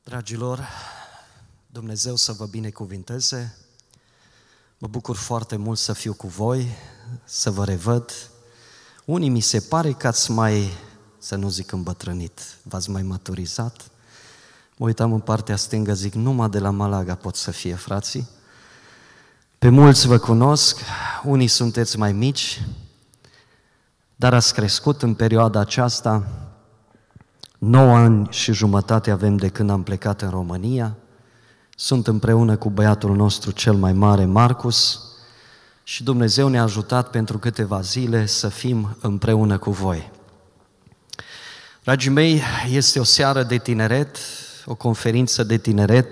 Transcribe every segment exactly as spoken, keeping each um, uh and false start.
Dragilor, Dumnezeu să vă binecuvinteze. Mă bucur foarte mult să fiu cu voi, să vă revăd. Unii mi se pare că ați mai, să nu zic îmbătrânit, v-ați mai maturizat. Mă uitam în partea stângă, zic, numai de la Malaga pot să fie, frații. Pe mulți vă cunosc, unii sunteți mai mici, dar ați crescut în perioada aceasta. nouă ani și jumătate avem de când am plecat în România. Sunt împreună cu băiatul nostru cel mai mare, Marcus, și Dumnezeu ne-a ajutat pentru câteva zile să fim împreună cu voi. Dragii mei, este o seară de tineret, o conferință de tineret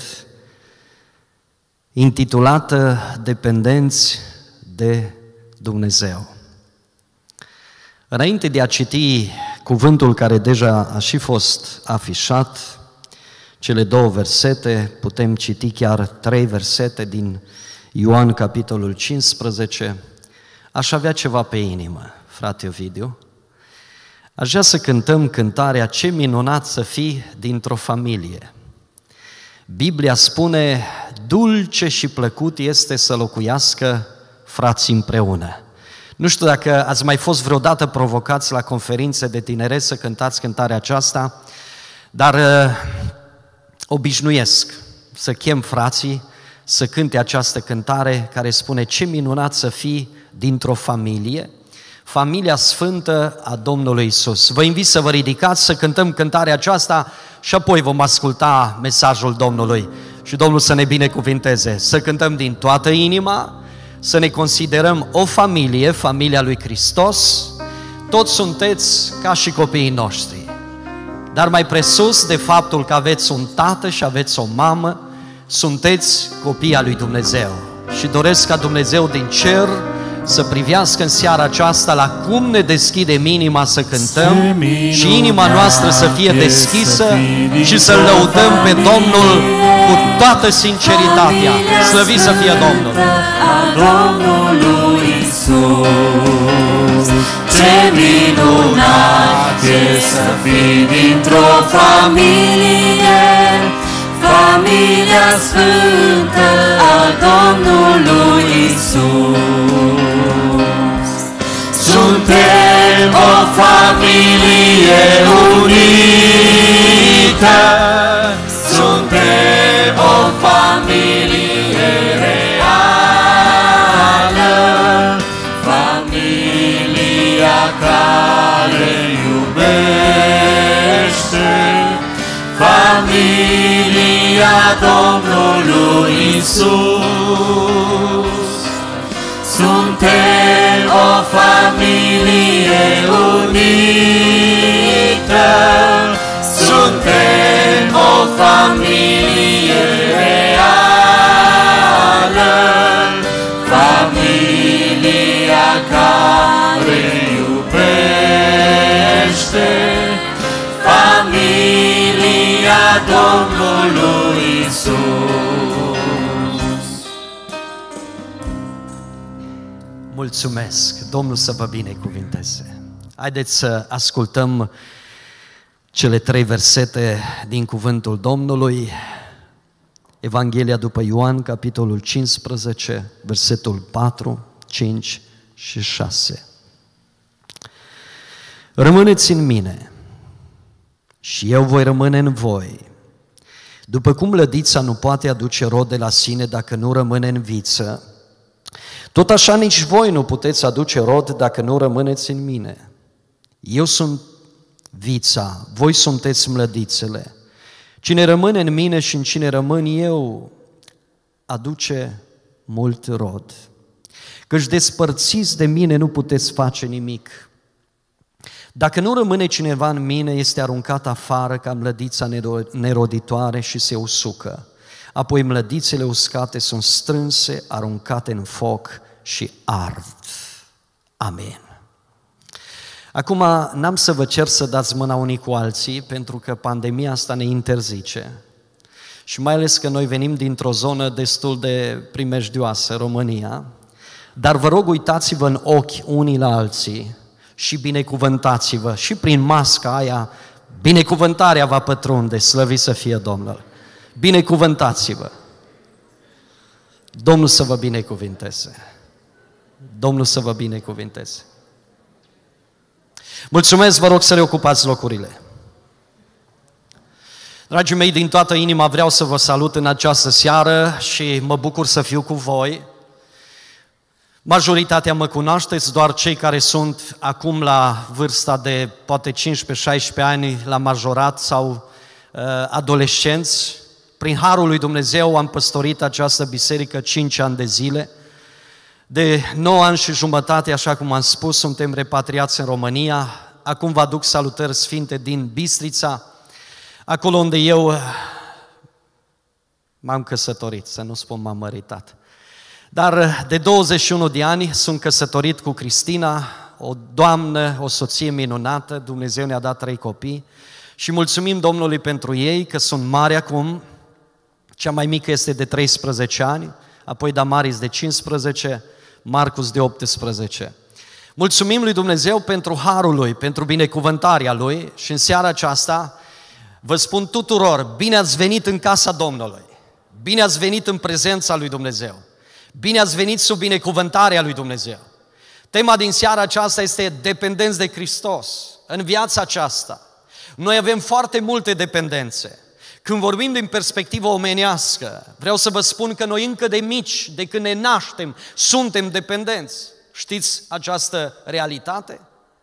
intitulată Dependenți de Dumnezeu. Înainte de a citi cuvântul care deja a și fost afișat, cele două versete, putem citi chiar trei versete din Ioan, capitolul cincisprezece, aș avea ceva pe inimă, frate Ovidiu. Aș vrea să cântăm cântarea Ce minunat să fii dintr-o familie. Biblia spune, dulce și plăcut este să locuiască frații împreună. Nu știu dacă ați mai fost vreodată provocați la conferințe de tineret să cântați cântarea aceasta, dar uh, obișnuiesc să chem frații să cânte această cântare care spune ce minunat să fii dintr-o familie, familia sfântă a Domnului Iisus. Vă invit să vă ridicați, să cântăm cântarea aceasta și apoi vom asculta mesajul Domnului și Domnul să ne binecuvinteze. Să cântăm din toată inima, să ne considerăm o familie, familia lui Hristos, toți sunteți ca și copiii noștri. Dar mai presus de faptul că aveți un tată și aveți o mamă, sunteți copii al lui Dumnezeu. Și doresc ca Dumnezeu din cer să privească în seara aceasta la cum ne deschidem inima să cântăm și inima noastră să fie deschisă și să-L lăudăm pe Domnul cu toată sinceritatea. Slăvit să fie Domnul! Domnului Iisus, ce minunat e să fii dintr-o familie, familia sfântă a Domnului Iisus. Suntem o familie unită, suntem o familie reală, familia care iubește, familia Domnului Iisus. Suntem o familie unită, suntem o familie reală, familia care iubește, familia Domnului Iisus. Mulțumesc! Domnul să vă binecuvinteze! Haideți să ascultăm cele trei versete din cuvântul Domnului. Evanghelia după Ioan, capitolul cincisprezece, versetul patru, cinci și șase. Rămâneți în mine și eu voi rămâne în voi. După cum lădița nu poate aduce rod de la sine dacă nu rămâne în viță, tot așa nici voi nu puteți aduce rod dacă nu rămâneți în mine. Eu sunt vița, voi sunteți mlădițele. Cine rămâne în mine și în cine rămân eu, aduce mult rod. Căci despărțiți de mine nu puteți face nimic. Dacă nu rămâne cineva în mine, este aruncat afară ca mlădița neroditoare și se usucă. Apoi mlădițele uscate sunt strânse, aruncate în foc și ard. Amen. Acum n-am să vă cer să dați mâna unii cu alții, pentru că pandemia asta ne interzice. Și mai ales că noi venim dintr-o zonă destul de primejdioasă, România, dar vă rog uitați-vă în ochi unii la alții și binecuvântați-vă și prin masca aia binecuvântarea va pătrunde, slăvit să fie Domnul. Binecuvântați-vă! Domnul să vă binecuvinteze! Domnul să vă binecuvinteze! Mulțumesc, vă rog să reocupați locurile. Dragii mei, din toată inima vreau să vă salut în această seară și mă bucur să fiu cu voi. Majoritatea mă cunoașteți, doar cei care sunt acum la vârsta de poate cincisprezece șaisprezece ani, la majorat sau uh, adolescenți. Prin harul lui Dumnezeu am păstorit această biserică cinci ani de zile. De nouă ani și jumătate, așa cum am spus, suntem repatriați în România. Acum vă aduc salutări sfinte din Bistrița, acolo unde eu m-am căsătorit, să nu spun m-am măritat. Dar de douăzeci și unu de ani sunt căsătorit cu Cristina, o doamnă, o soție minunată, Dumnezeu ne-a dat trei copii și mulțumim Domnului pentru ei, că sunt mari acum. Cea mai mică este de treisprezece ani, apoi Damaris de cincisprezece, Marcus de optsprezece. Mulțumim lui Dumnezeu pentru harul Lui, pentru binecuvântarea Lui și în seara aceasta vă spun tuturor, bine ați venit în casa Domnului, bine ați venit în prezența lui Dumnezeu, bine ați venit sub binecuvântarea lui Dumnezeu. Tema din seara aceasta este dependenți de Hristos. În viața aceasta noi avem foarte multe dependențe. Când vorbim din perspectivă omenească, vreau să vă spun că noi încă de mici, de când ne naștem, suntem dependenți. Știți această realitate?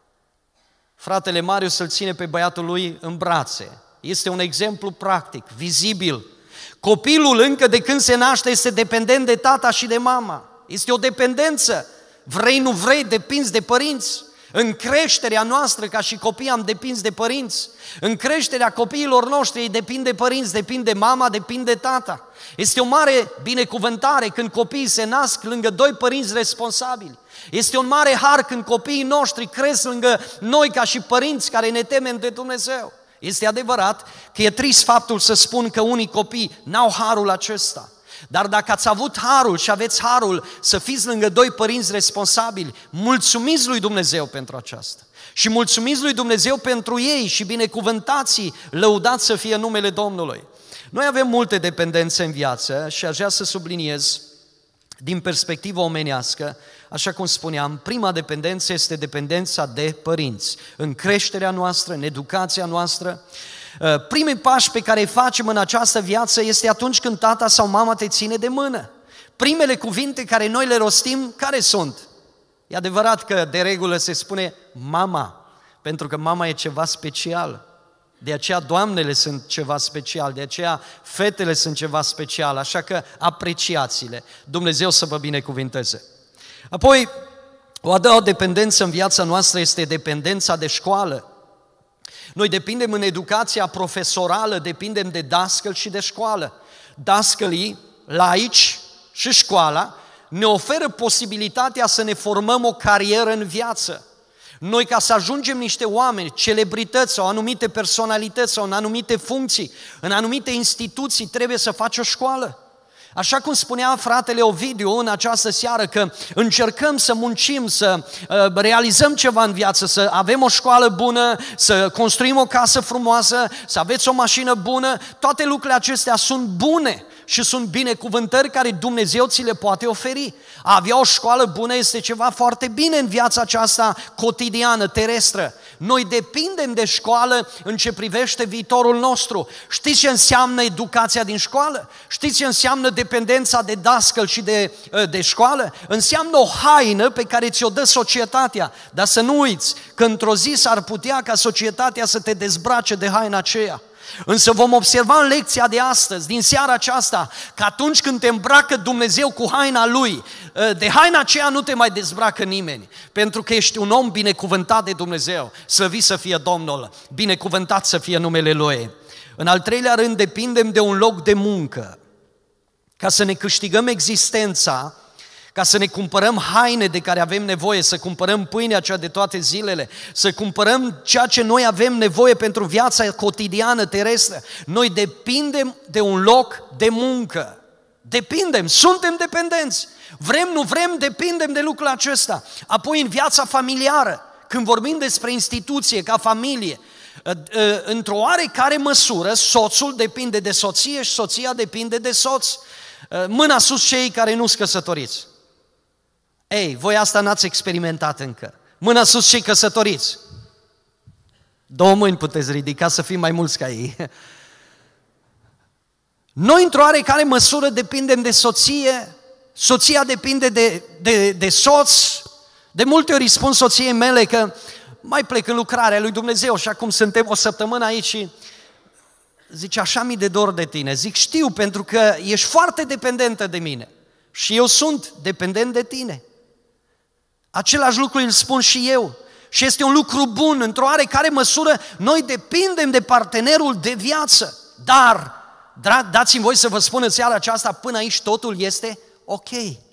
Fratele Marius îl ține pe băiatul lui în brațe. Este un exemplu practic, vizibil. Copilul încă de când se naște este dependent de tata și de mama. Este o dependență. Vrei, nu vrei, depinzi de părinți. În creșterea noastră, ca și copii, am depins de părinți. În creșterea copiilor noștri, ei depind de părinți, depind de mama, depind de tata. Este o mare binecuvântare când copiii se nasc lângă doi părinți responsabili. Este un mare har când copiii noștri cresc lângă noi ca și părinți care ne temem de Dumnezeu. Este adevărat că e trist faptul să spun că unii copii n-au harul acesta. Dar dacă ați avut harul și aveți harul să fiți lângă doi părinți responsabili, mulțumiți lui Dumnezeu pentru aceasta. Și mulțumiți lui Dumnezeu pentru ei și binecuvântați-i, lăudați să fie numele Domnului. Noi avem multe dependențe în viață și aș vrea să subliniez din perspectivă omenească, așa cum spuneam, prima dependență este dependența de părinți. În creșterea noastră, în educația noastră, primii pași pe care îi facem în această viață este atunci când tata sau mama te ține de mână. Primele cuvinte care noi le rostim, care sunt? E adevărat că de regulă se spune mama, pentru că mama e ceva special. De aceea doamnele sunt ceva special, de aceea fetele sunt ceva special, așa că apreciați-le. Dumnezeu să vă binecuvinteze. Apoi, o a doua dependență în viața noastră este dependența de școală. Noi depindem în educația profesorală, depindem de dascăl și de școală. Dascălii, laici și școala ne oferă posibilitatea să ne formăm o carieră în viață. Noi, ca să ajungem niște oameni, celebrități sau anumite personalități sau în anumite funcții, în anumite instituții, trebuie să faci o școală. Așa cum spunea fratele Ovidiu în această seară, că încercăm să muncim, să uh, realizăm ceva în viață, să avem o școală bună, să construim o casă frumoasă, să aveți o mașină bună, toate lucrurile acestea sunt bune și sunt binecuvântări care Dumnezeu ți le poate oferi. A avea o școală bună este ceva foarte bine în viața aceasta cotidiană, terestră. Noi depindem de școală în ce privește viitorul nostru. Știți ce înseamnă educația din școală? Știți ce înseamnă dependența de dascăl și de, de școală? Înseamnă o haină pe care ți-o dă societatea. Dar să nu uiți că într-o zi s-ar putea ca societatea să te dezbrace de haina aceea. Însă vom observa în lecția de astăzi, din seara aceasta, că atunci când te îmbracă Dumnezeu cu haina Lui, de haina aceea nu te mai dezbracă nimeni, pentru că ești un om binecuvântat de Dumnezeu, slăvit să fie Domnul, binecuvântat să fie numele Lui. În al treilea rând, depindem de un loc de muncă. Ca să ne câștigăm existența, ca să ne cumpărăm haine de care avem nevoie, să cumpărăm pâinea cea de toate zilele, să cumpărăm ceea ce noi avem nevoie pentru viața cotidiană, terestră. Noi depindem de un loc de muncă. Depindem, suntem dependenți. Vrem, nu vrem, depindem de lucrul acesta. Apoi în viața familiară, când vorbim despre instituție, ca familie, Într-o oarecare măsură, soțul depinde de soție și soția depinde de soț. Mâna sus cei care nu-s căsătoriți. Ei, voi asta n-ați experimentat încă. Mâna sus cei căsătoriți. Două mâini puteți ridica să fim mai mulți ca ei. Noi, într-o oarecare măsură, depindem de soție, soția depinde de, de, de soț. De multe ori îi spun soției mele că mai plec în lucrarea lui Dumnezeu și acum suntem o săptămână aici și zice, așa mi de dor de tine. Zic, știu, pentru că ești foarte dependentă de mine și eu sunt dependent de tine. Același lucru îl spun și eu și este un lucru bun. Într-o oarecare măsură noi depindem de partenerul de viață, dar dați-mi voi să vă spun în seara aceasta, până aici totul este ok.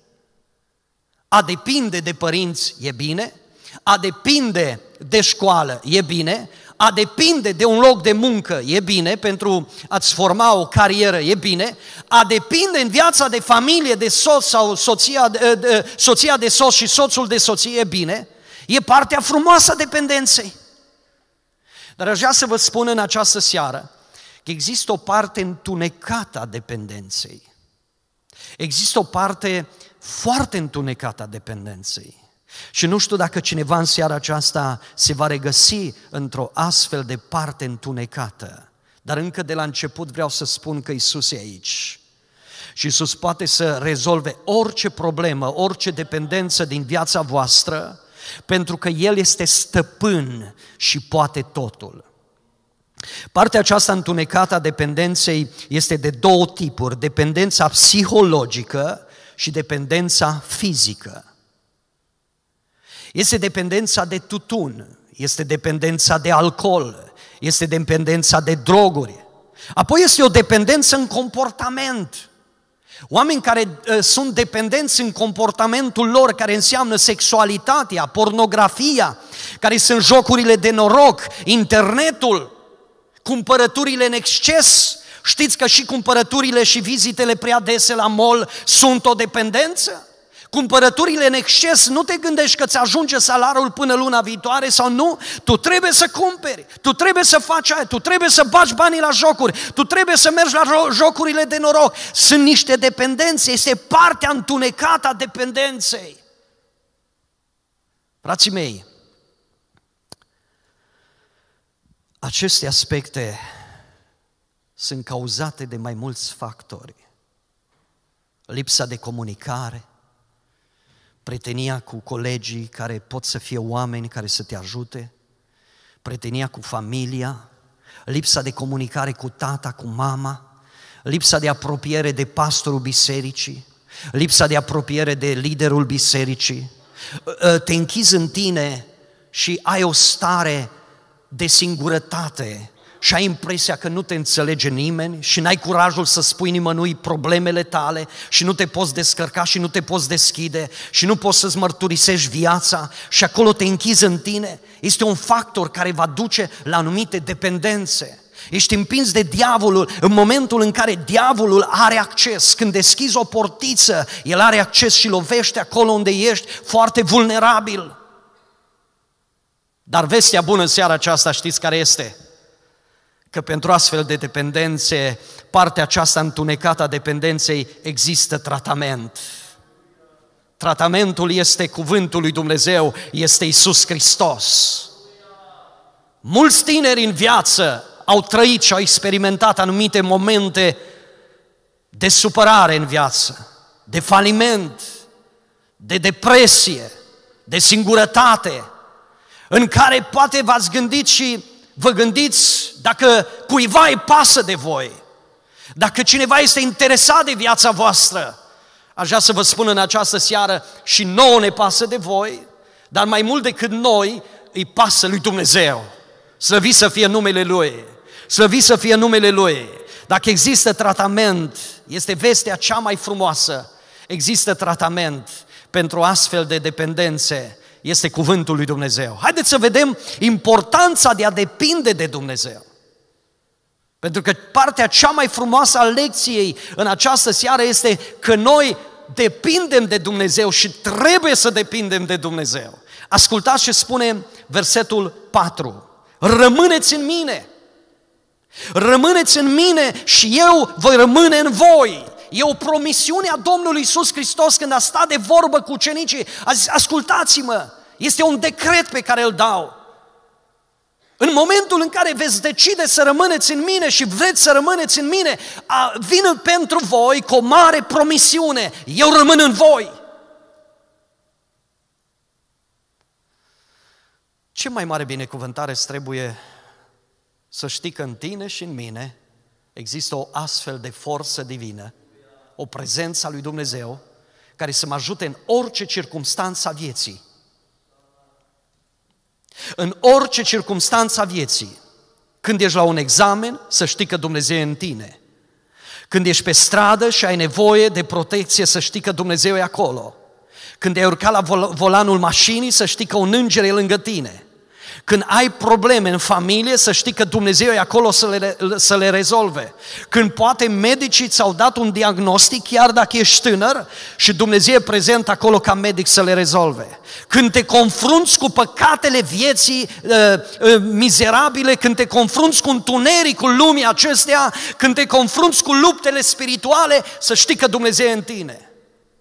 A depinde de părinți e bine, a depinde de școală e bine, a depinde de un loc de muncă e bine, pentru a-ți forma o carieră e bine, a depinde în viața de familie, de soț sau soția de, de, soția de soț și soțul de soție e bine, e partea frumoasă a dependenței. Dar aș vrea să vă spun în această seară că există o parte întunecată a dependenței. Există o parte foarte întunecată a dependenței. Și nu știu dacă cineva în seara aceasta se va regăsi într-o astfel de parte întunecată. Dar încă de la început vreau să spun că Iisus e aici. Și Iisus poate să rezolve orice problemă, orice dependență din viața voastră, pentru că El este stăpân și poate totul. Partea aceasta întunecată a dependenței este de două tipuri, dependența psihologică și dependența fizică. Este dependența de tutun, este dependența de alcool, este dependența de droguri. Apoi este o dependență în comportament. Oameni care uh, sunt dependenți în comportamentul lor, care înseamnă sexualitatea, pornografia, care sunt jocurile de noroc, internetul, cumpărăturile în exces. Știți că și cumpărăturile și vizitele prea dese la mall sunt o dependență? Cumpărăturile în exces, nu te gândești că ți ajunge salariul până luna viitoare sau nu, tu trebuie să cumperi, tu trebuie să faci aia, tu trebuie să bagi banii la jocuri, tu trebuie să mergi la jocurile de noroc. Sunt niște dependențe, este partea întunecată a dependenței. Frații mei, aceste aspecte sunt cauzate de mai mulți factori. Lipsa de comunicare, prietenia cu colegii care pot să fie oameni care să te ajute, prietenia cu familia, lipsa de comunicare cu tata, cu mama, lipsa de apropiere de pastorul bisericii, lipsa de apropiere de liderul bisericii. Te închizi în tine și ai o stare de singurătate și ai impresia că nu te înțelege nimeni și n-ai curajul să spui nimănui problemele tale și nu te poți descărca și nu te poți deschide și nu poți să-ți mărturisești viața și acolo te închizi în tine. Este un factor care va duce la anumite dependențe. Ești împins de diavolul în momentul în care diavolul are acces. Când deschizi o portiță, el are acces și lovește acolo unde ești foarte vulnerabil. Dar vestea bună în seara aceasta știți care este? Că pentru astfel de dependențe, partea aceasta întunecată a dependenței, există tratament. Tratamentul este cuvântul lui Dumnezeu, este Iisus Hristos. Mulți tineri în viață au trăit și au experimentat anumite momente de supărare în viață, de faliment, de depresie, de singurătate, în care poate v-ați gândit și vă gândiți dacă cuiva îi pasă de voi, dacă cineva este interesat de viața voastră. Aș vrea să vă spun în această seară, și nouă ne pasă de voi, dar mai mult decât noi, îi pasă lui Dumnezeu. Slăvit să fie numele Lui, slăvit să fie numele Lui. Dacă există tratament, este vestea cea mai frumoasă, există tratament pentru astfel de dependențe, este cuvântul lui Dumnezeu. Haideți să vedem importanța de a depinde de Dumnezeu. Pentru că partea cea mai frumoasă a lecției în această seară este că noi depindem de Dumnezeu și trebuie să depindem de Dumnezeu. Ascultați ce spune versetul patru. Rămâneți în mine. Rămâneți în mine și eu voi rămâne în voi. E o promisiune a Domnului Iisus Hristos când a stat de vorbă cu ucenicii. A zis, ascultați-mă, este un decret pe care îl dau. În momentul în care veți decide să rămâneți în mine și vreți să rămâneți în mine, vin pentru voi cu o mare promisiune. Eu rămân în voi. Ce mai mare binecuvântare îți trebuie să știi că în tine și în mine există o astfel de forță divină, o prezență a lui Dumnezeu care să mă ajute în orice circumstanță a vieții. În orice circumstanță a vieții. Când ești la un examen, să știi că Dumnezeu e în tine. Când ești pe stradă și ai nevoie de protecție, să știi că Dumnezeu e acolo. Când ai urcat la vol- volanul mașinii, să știi că un înger e lângă tine. Când ai probleme în familie, să știi că Dumnezeu e acolo să le, să le rezolve. Când poate medicii ți-au dat un diagnostic, chiar dacă ești tânăr, și Dumnezeu e prezent acolo ca medic să le rezolve. Când te confrunți cu păcatele vieții uh, uh, mizerabile, când te confrunți cu întunericul lumii acesteia, când te confrunți cu luptele spirituale, să știi că Dumnezeu e în tine.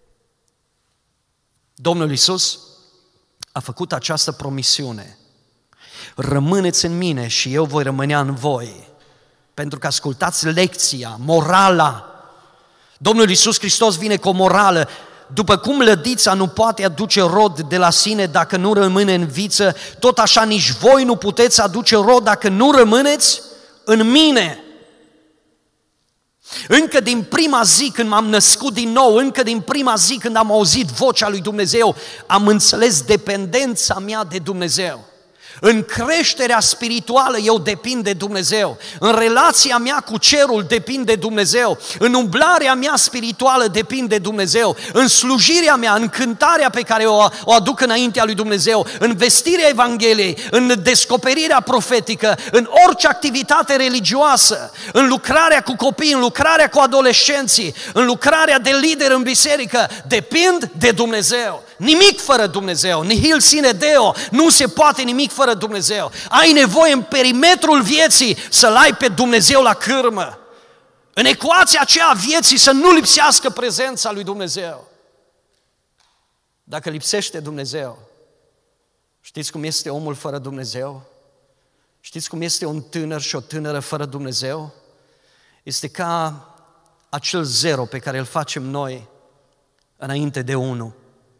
Domnul Iisus a făcut această promisiune. Rămâneți în mine și eu voi rămânea în voi. Pentru că ascultați lecția, morala. Domnul Iisus Hristos vine cu o morală. După cum lădița nu poate aduce rod de la sine dacă nu rămâne în viță, tot așa nici voi nu puteți aduce rod dacă nu rămâneți în mine. Încă din prima zi când m-am născut din nou, încă din prima zi când am auzit vocea lui Dumnezeu, am înțeles dependența mea de Dumnezeu. În creșterea spirituală eu depind de Dumnezeu. În relația mea cu cerul depind de Dumnezeu. În umblarea mea spirituală depind de Dumnezeu. În slujirea mea, în cântarea pe care o, o aduc înaintea lui Dumnezeu, în vestirea Evangheliei, în descoperirea profetică, în orice activitate religioasă, în lucrarea cu copii, în lucrarea cu adolescenții, în lucrarea de lider în biserică, depind de Dumnezeu. Nimic fără Dumnezeu, nihil sine Deo, nu se poate nimic fără Dumnezeu. Ai nevoie în perimetrul vieții să-L ai pe Dumnezeu la cârmă. În ecuația aceea a vieții să nu lipsească prezența lui Dumnezeu. Dacă lipsește Dumnezeu, știți cum este omul fără Dumnezeu? Știți cum este un tânăr și o tânără fără Dumnezeu? Este ca acel zero pe care îl facem noi înainte de unu.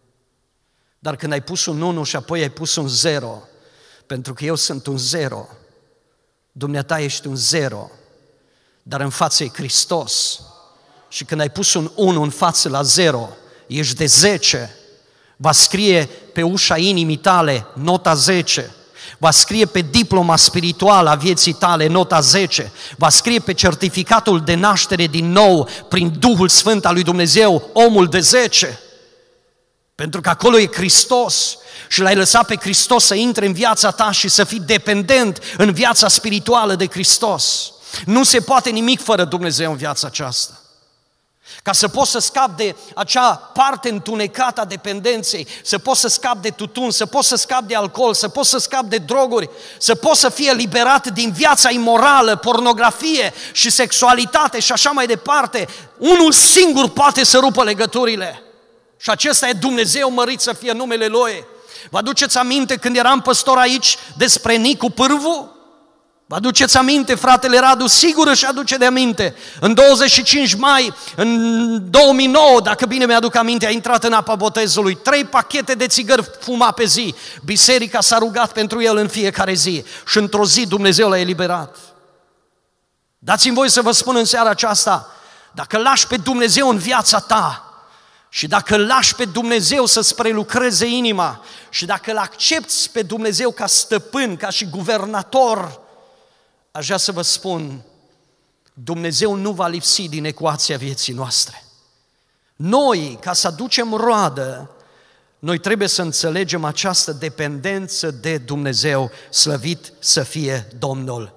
Dar când ai pus un unu și apoi ai pus un zero, pentru că eu sunt un zero, dumneata ești un zero, dar în față e Hristos. Și când ai pus un unu în față la zero, ești de zece, va scrie pe ușa inimii tale nota zece, va scrie pe diploma spirituală a vieții tale nota zece, va scrie pe certificatul de naștere din nou prin Duhul Sfânt al lui Dumnezeu omul de zece. Pentru că acolo e Hristos și L-ai lăsat pe Hristos să intre în viața ta și să fii dependent în viața spirituală de Hristos. Nu se poate nimic fără Dumnezeu în viața aceasta. Ca să poți să scapi de acea parte întunecată a dependenței, să poți să scapi de tutun, să poți să scapi de alcool, să poți să scapi de droguri, să poți să fie eliberat din viața imorală, pornografie și sexualitate și așa mai departe, unul singur poate să rupă legăturile. Și acesta e Dumnezeu, mărit să fie numele Lui. Vă aduceți aminte când eram păstor aici despre Nicu Pârvu? Vă aduceți aminte, fratele Radu sigur își aduce de aminte. În douăzeci și cinci mai, în două mii nouă, dacă bine mi-aduc aminte, a intrat în apa botezului. Trei pachete de țigări fuma pe zi. Biserica s-a rugat pentru el în fiecare zi. Și într-o zi Dumnezeu l-a eliberat. Dați-mi voi să vă spun în seara aceasta, dacă lași pe Dumnezeu în viața ta, și dacă îl lași pe Dumnezeu să-ți prelucreze inima și dacă îl accepți pe Dumnezeu ca stăpân, ca și guvernator, aș vrea să vă spun, Dumnezeu nu va lipsi din ecuația vieții noastre. Noi, ca să aducem roadă, noi trebuie să înțelegem această dependență de Dumnezeu, slăvit să fie Domnul.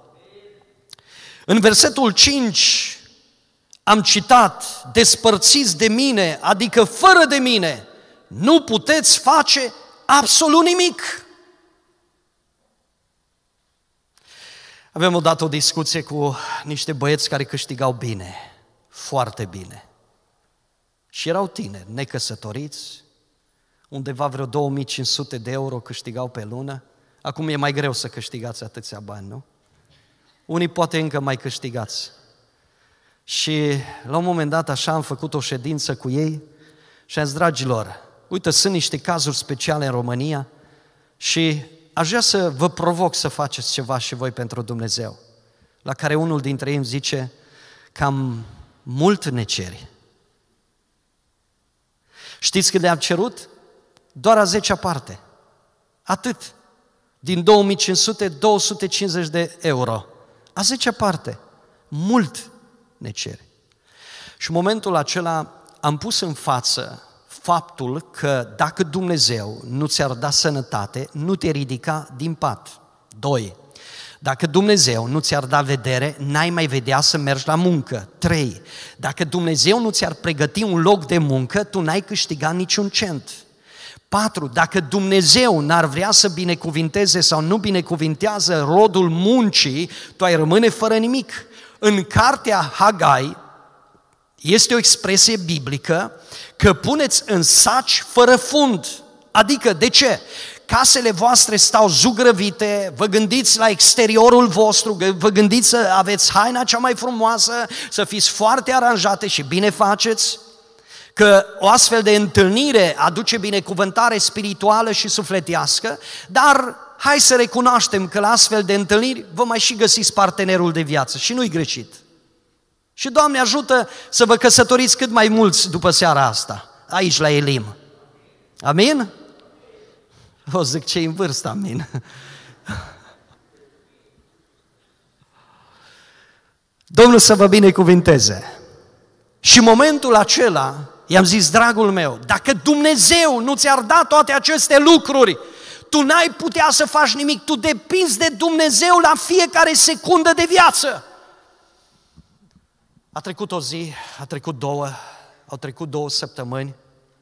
În versetul cinci am citat, despărțiți de mine, adică fără de mine, nu puteți face absolut nimic. Avem odată o discuție cu niște băieți care câștigau bine, foarte bine. Și erau tineri, necăsătoriți, undeva vreo două mii cinci sute de euro câștigau pe lună. Acum e mai greu să câștigați atâția bani, nu? Unii poate încă mai câștigați. Și la un moment dat așa am făcut o ședință cu ei și am zis, dragilor, uite, sunt niște cazuri speciale în România și aș vrea să vă provoc să faceți ceva și voi pentru Dumnezeu. La care unul dintre ei îmi zice, cam mult ne ceri. Știți cât le-am cerut? Doar a zecea parte. Atât. Din două mii cinci sute, două sute cincizeci de euro. A zecea parte. Mult ne ceri. Și în momentul acela am pus în față faptul că dacă Dumnezeu nu ți-ar da sănătate, nu te ridica din pat. Doi. Dacă Dumnezeu nu ți-ar da vedere, n-ai mai vedea să mergi la muncă. Trei. Dacă Dumnezeu nu ți-ar pregăti un loc de muncă, tu n-ai câștigat niciun cent. Patru. Dacă Dumnezeu n-ar vrea să binecuvinteze sau nu binecuvintează rodul muncii, tu ai rămâne fără nimic. În cartea Hagai este o expresie biblică că puneți în saci fără fund. Adică, de ce? Casele voastre stau zugrăvite, vă gândiți la exteriorul vostru, vă gândiți să aveți haina cea mai frumoasă, să fiți foarte aranjate și bine faceți, că o astfel de întâlnire aduce binecuvântare spirituală și sufletească, dar hai să recunoaștem că la astfel de întâlniri vă mai și găsiți partenerul de viață și nu-i greșit. Și Doamne ajută să vă căsătoriți cât mai mulți după seara asta, aici la Elim. Amin? O zic cei în vârstă, amin. Domnul să vă binecuvinteze. Și în momentul acela i-am zis, dragul meu, dacă Dumnezeu nu ți-ar da toate aceste lucruri, tu n-ai putea să faci nimic, tu depinzi de Dumnezeu la fiecare secundă de viață. A trecut o zi, a trecut două, au trecut două săptămâni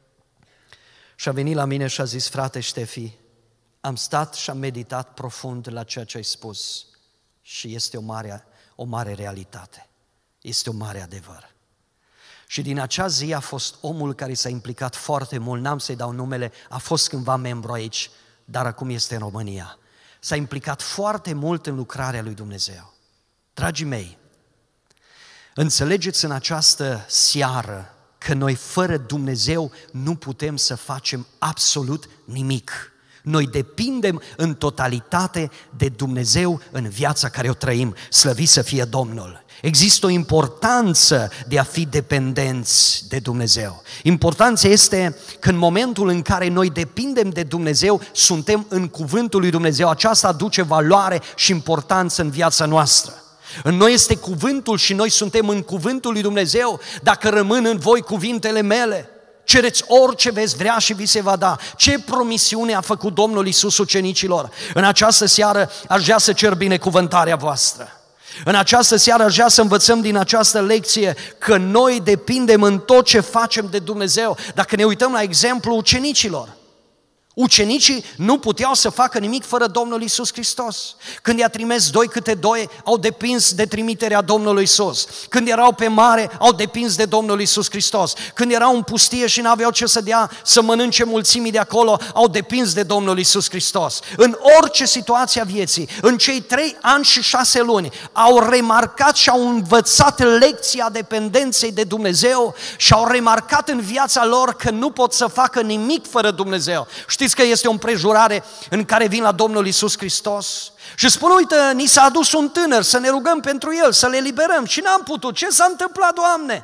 și a venit la mine și a zis, frate Ștefi, am stat și am meditat profund la ceea ce ai spus și este o mare, o mare realitate, este un mare adevăr. Și din acea zi a fost omul care s-a implicat foarte mult, n-am să-i dau numele, a fost cândva membru aici, dar acum este în România. S-a implicat foarte mult în lucrarea lui Dumnezeu. Dragii mei, înțelegeți în această seară că noi fără Dumnezeu nu putem să facem absolut nimic. Noi depindem în totalitate de Dumnezeu în viața care o trăim, slăvit să fie Domnul. Există o importanță de a fi dependenți de Dumnezeu. Importanța este că în momentul în care noi depindem de Dumnezeu, suntem în cuvântul lui Dumnezeu. Aceasta aduce valoare și importanță în viața noastră. În noi este cuvântul și noi suntem în cuvântul lui Dumnezeu. Dacă rămân în voi cuvintele mele, cereți orice veți vrea și vi se va da. Ce promisiune a făcut Domnul Iisus ucenicilor? În această seară aș vrea să cer binecuvântarea voastră. În această seară aș vrea să învățăm din această lecție că noi depindem în tot ce facem de Dumnezeu. Dacă ne uităm la exemplu ucenicilor, ucenicii nu puteau să facă nimic fără Domnul Iisus Hristos. Când i-a trimis doi câte doi, au depins de trimiterea Domnului Iisus. Când erau pe mare, au depins de Domnul Iisus Hristos. Când erau în pustie și n-aveau ce să dea să mănânce mulțimii de acolo, au depins de Domnul Iisus Hristos. În orice situație a vieții, în cei trei ani și șase luni, au remarcat și au învățat lecția dependenței de Dumnezeu și au remarcat în viața lor că nu pot să facă nimic fără Dumnezeu. Știți că este o împrejurare în care vin la Domnul Iisus Hristos și spun, uite, ni s-a adus un tânăr, să ne rugăm pentru el, să le eliberăm. Și n-am putut. Ce s-a întâmplat, Doamne?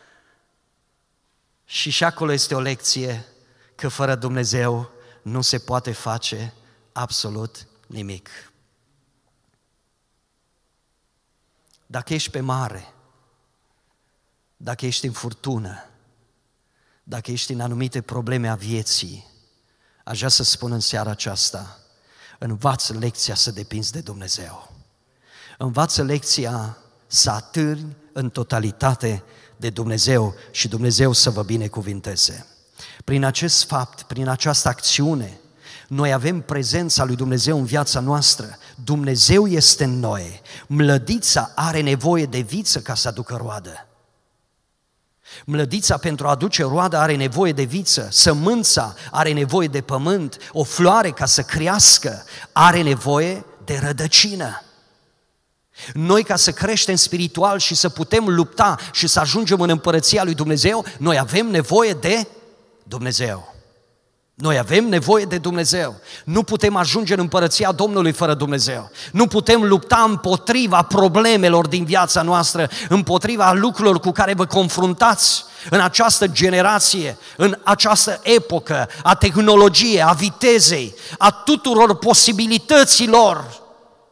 Și și acolo este o lecție că fără Dumnezeu nu se poate face absolut nimic. Dacă ești pe mare, dacă ești în furtună, dacă ești în anumite probleme a vieții, aș vrea să spun în seara aceasta, învață lecția să depinzi de Dumnezeu. Învață lecția să atârni în totalitate de Dumnezeu și Dumnezeu să vă binecuvinteze. Prin acest fapt, prin această acțiune, Noi avem prezența lui Dumnezeu în viața noastră. Dumnezeu este în noi. Mlădița are nevoie de viță ca să aducă roadă. Mlădița pentru a aduce roadă are nevoie de viță, sămânța are nevoie de pământ, o floare ca să crească are nevoie de rădăcină. Noi ca să creștem spiritual și să putem lupta și să ajungem în împărăția lui Dumnezeu, noi avem nevoie de Dumnezeu. Noi avem nevoie de Dumnezeu. Nu putem ajunge în împărăția Domnului fără Dumnezeu. Nu putem lupta împotriva problemelor din viața noastră, împotriva lucrurilor cu care vă confruntați în această generație, în această epocă a tehnologiei, a vitezei, a tuturor posibilităților.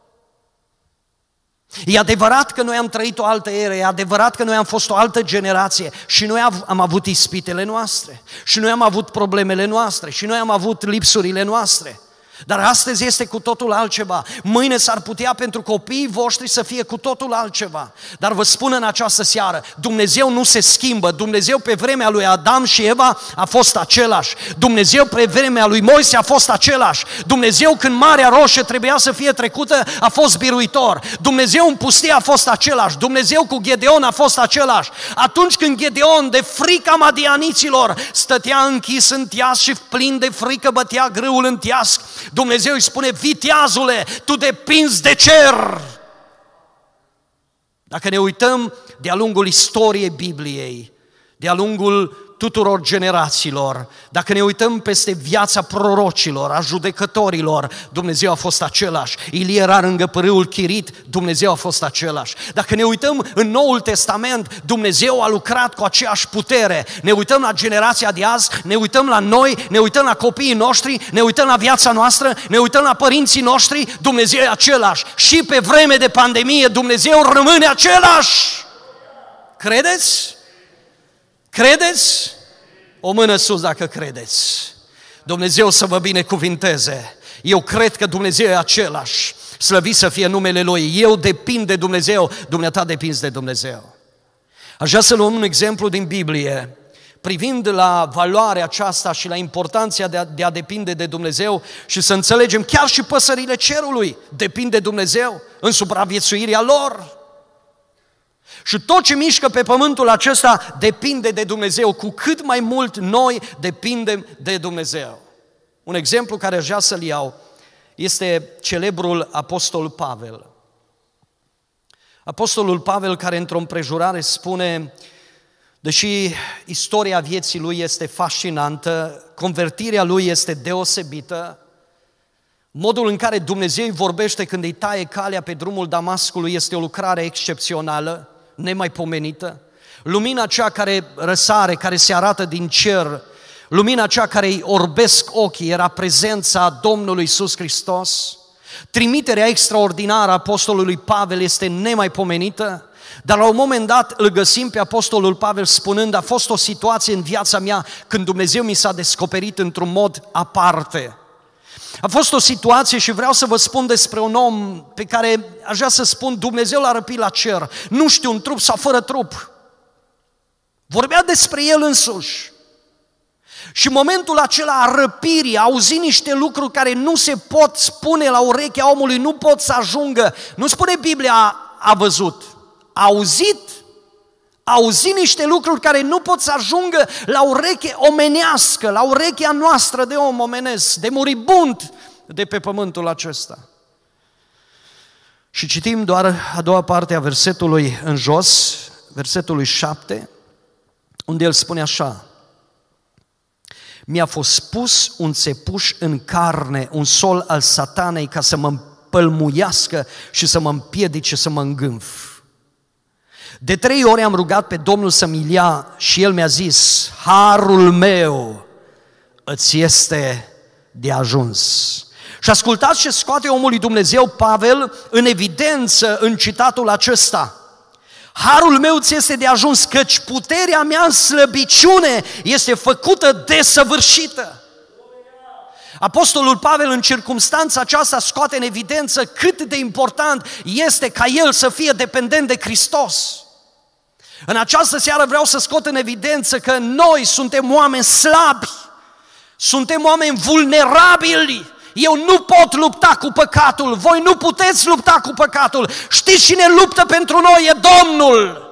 E adevărat că noi am trăit o altă eră, e adevărat că noi am fost o altă generație și noi am avut ispitele noastre, și noi am avut problemele noastre, și noi am avut lipsurile noastre. Dar astăzi este cu totul altceva. Mâine s-ar putea pentru copiii voștri să fie cu totul altceva. Dar vă spun în această seară, Dumnezeu nu se schimbă. Dumnezeu pe vremea lui Adam și Eva a fost același. Dumnezeu pe vremea lui Moise a fost același. Dumnezeu când Marea Roșie trebuia să fie trecută a fost biruitor. Dumnezeu în pustie a fost același. Dumnezeu cu Gedeon a fost același. Atunci când Gedeon de frica madianiților stătea închis în teas și plin de frică bătea grâul în teasc, Dumnezeu îi spune: viteazule, tu depinzi de cer. Dacă ne uităm de-a lungul istoriei Bibliei, de-a lungul tuturor generațiilor, dacă ne uităm peste viața prorocilor, a judecătorilor, Dumnezeu a fost același. Ilie era lângă pârâul Chirit, Dumnezeu a fost același. Dacă ne uităm în Noul Testament, Dumnezeu a lucrat cu aceeași putere. Ne uităm la generația de azi, ne uităm la noi, ne uităm la copiii noștri, ne uităm la viața noastră, ne uităm la părinții noștri, Dumnezeu e același. Și pe vreme de pandemie, Dumnezeu rămâne același. Credeți? Credeți? O mână sus dacă credeți. Dumnezeu să vă binecuvinteze. Eu cred că Dumnezeu e același. Slăvit să fie numele Lui. Eu depind de Dumnezeu, dumneata depinzi de Dumnezeu. Aș vrea să luăm un exemplu din Biblie, privind la valoarea aceasta și la importanța de a, de a depinde de Dumnezeu și să înțelegem chiar și păsările cerului depind de Dumnezeu în supraviețuirea lor. Și tot ce mișcă pe pământul acesta depinde de Dumnezeu, cu cât mai mult noi depindem de Dumnezeu. Un exemplu care aș vrea să-l iau este celebrul apostol Pavel. Apostolul Pavel, care într-o împrejurare spune: deși istoria vieții lui este fascinantă, convertirea lui este deosebită, modul în care Dumnezeu îi vorbește când îi taie calea pe drumul Damascului este o lucrare excepțională, nemaipomenită. Lumina aceea care răsare, care se arată din cer, lumina aceea care îi orbesc ochii, era prezența Domnului Iisus Hristos. Trimiterea extraordinară a apostolului Pavel este nemaipomenită, dar la un moment dat îl găsim pe apostolul Pavel spunând: a fost o situație în viața mea când Dumnezeu mi s-a descoperit într-un mod aparte. A fost o situație și vreau să vă spun despre un om pe care aș vrea să spun Dumnezeu l-a răpit la cer. Nu știu, în trup sau fără trup. Vorbea despre el însuși. Și în momentul acela a răpirii, a auzit niște lucruri care nu se pot spune la urechea omului, nu pot să ajungă. Nu spune Biblia a, a văzut, a auzit. A auzit niște lucruri care nu pot să ajungă la ureche omenească, la urechea noastră de om omenesc, de muribund de pe pământul acesta. Și citim doar a doua parte a versetului în jos, versetului șapte, unde el spune așa: mi-a fost pus un țepuș în carne, un sol al satanei, ca să mă împălmuiască și să mă împiedice, să mă îngânf. De trei ori am rugat pe Domnul să-mi ia și El mi-a zis: harul meu îți este de ajuns. Și ascultați ce scoate omul lui Dumnezeu Pavel în evidență în citatul acesta: harul meu ți este de ajuns, căci puterea mea în slăbiciune este făcută desăvârșită. Apostolul Pavel în circumstanța aceasta scoate în evidență cât de important este ca el să fie dependent de Hristos. În această seară vreau să scot în evidență că noi suntem oameni slabi, Suntem oameni vulnerabili. Eu nu pot lupta cu păcatul, voi nu puteți lupta cu păcatul. Știți cine luptă pentru noi? E Domnul.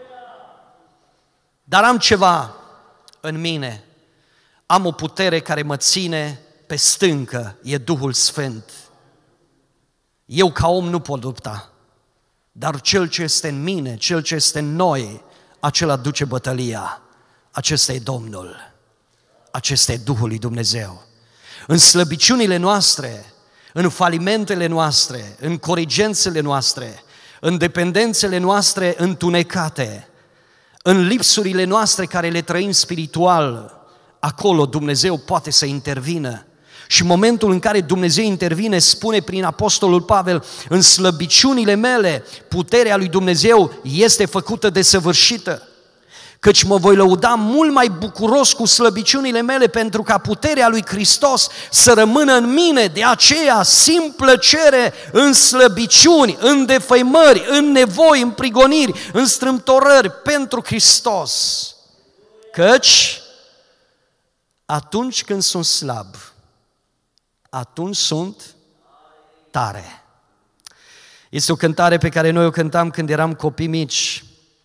Dar am ceva în mine. Am o putere care mă ține pe stâncă, e Duhul Sfânt. Eu ca om nu pot lupta, dar Cel ce este în mine, Cel ce este în noi, acela duce bătălia. Acesta e Domnul, acesta e Duhul lui Dumnezeu. În slăbiciunile noastre, în falimentele noastre, în corigențele noastre, în dependențele noastre întunecate, în lipsurile noastre care le trăim spiritual, acolo Dumnezeu poate să intervină. Și în momentul în care Dumnezeu intervine, spune prin Apostolul Pavel, în slăbiciunile mele, puterea lui Dumnezeu este făcută desăvârșită. Căci mă voi lăuda mult mai bucuros cu slăbiciunile mele, pentru ca puterea lui Hristos să rămână în mine. De aceea simt plăcere în slăbiciuni, în defăimări, în nevoi, în prigoniri, în strâmtorări pentru Hristos. Căci atunci când sunt slab, atunci sunt tare. Este o cântare pe care noi o cântam când eram copii mici.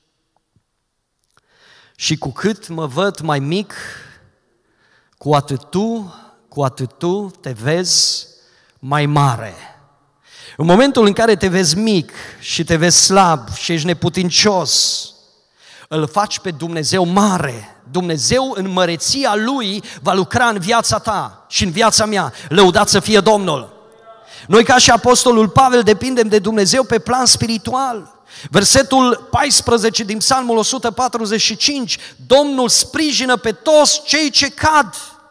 Și cu cât mă văd mai mic, cu atât tu, cu atât tu te vezi mai mare. În momentul în care te vezi mic și te vezi slab și ești neputincios, îl faci pe Dumnezeu mare. Dumnezeu în măreția Lui va lucra în viața ta și în viața mea. Lăudat să fie Domnul! Noi ca și Apostolul Pavel depindem de Dumnezeu pe plan spiritual. Versetul paisprezece din Psalmul o sută patruzeci și cinci, Domnul sprijină pe toți cei ce cad.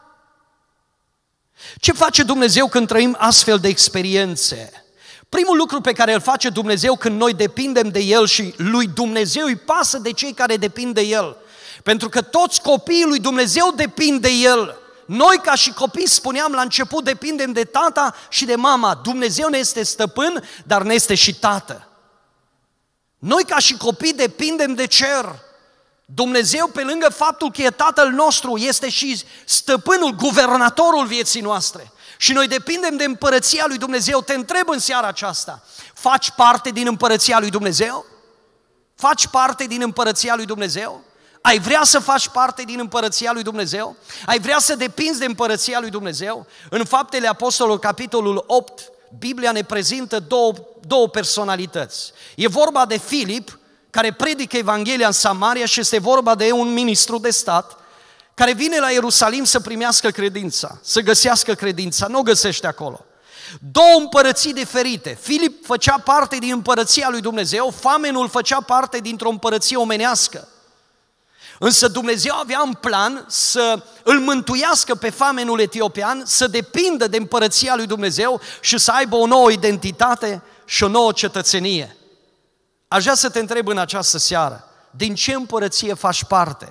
Ce face Dumnezeu când trăim astfel de experiențe? Primul lucru pe care îl face Dumnezeu când noi depindem de El și lui Dumnezeu îi pasă de cei care depind de El. Pentru că toți copiii lui Dumnezeu depind de El. Noi ca și copii, spuneam la început, depindem de tata și de mama. Dumnezeu ne este stăpân, dar ne este și tată. Noi ca și copii depindem de cer. Dumnezeu, pe lângă faptul că e Tatăl nostru, este și stăpânul, guvernatorul vieții noastre. Și noi depindem de împărăția lui Dumnezeu. Te întreb în seara aceasta, faci parte din împărăția lui Dumnezeu? Faci parte din împărăția lui Dumnezeu? Ai vrea să faci parte din împărăția lui Dumnezeu? Ai vrea să depinzi de împărăția lui Dumnezeu? În Faptele Apostolilor, capitolul opt, Biblia ne prezintă două, două personalități. E vorba de Filip, care predică Evanghelia în Samaria, și este vorba de un ministru de stat care vine la Ierusalim să primească credința, să găsească credința, nu o găsește acolo. Două împărății diferite. Filip făcea parte din împărăția lui Dumnezeu, famenul făcea parte dintr-o împărăție omenească. Însă Dumnezeu avea în plan să îl mântuiască pe famenul etiopian, să depindă de împărăția lui Dumnezeu și să aibă o nouă identitate și o nouă cetățenie. Aș vrea să te întreb în această seară, din ce împărăție faci parte?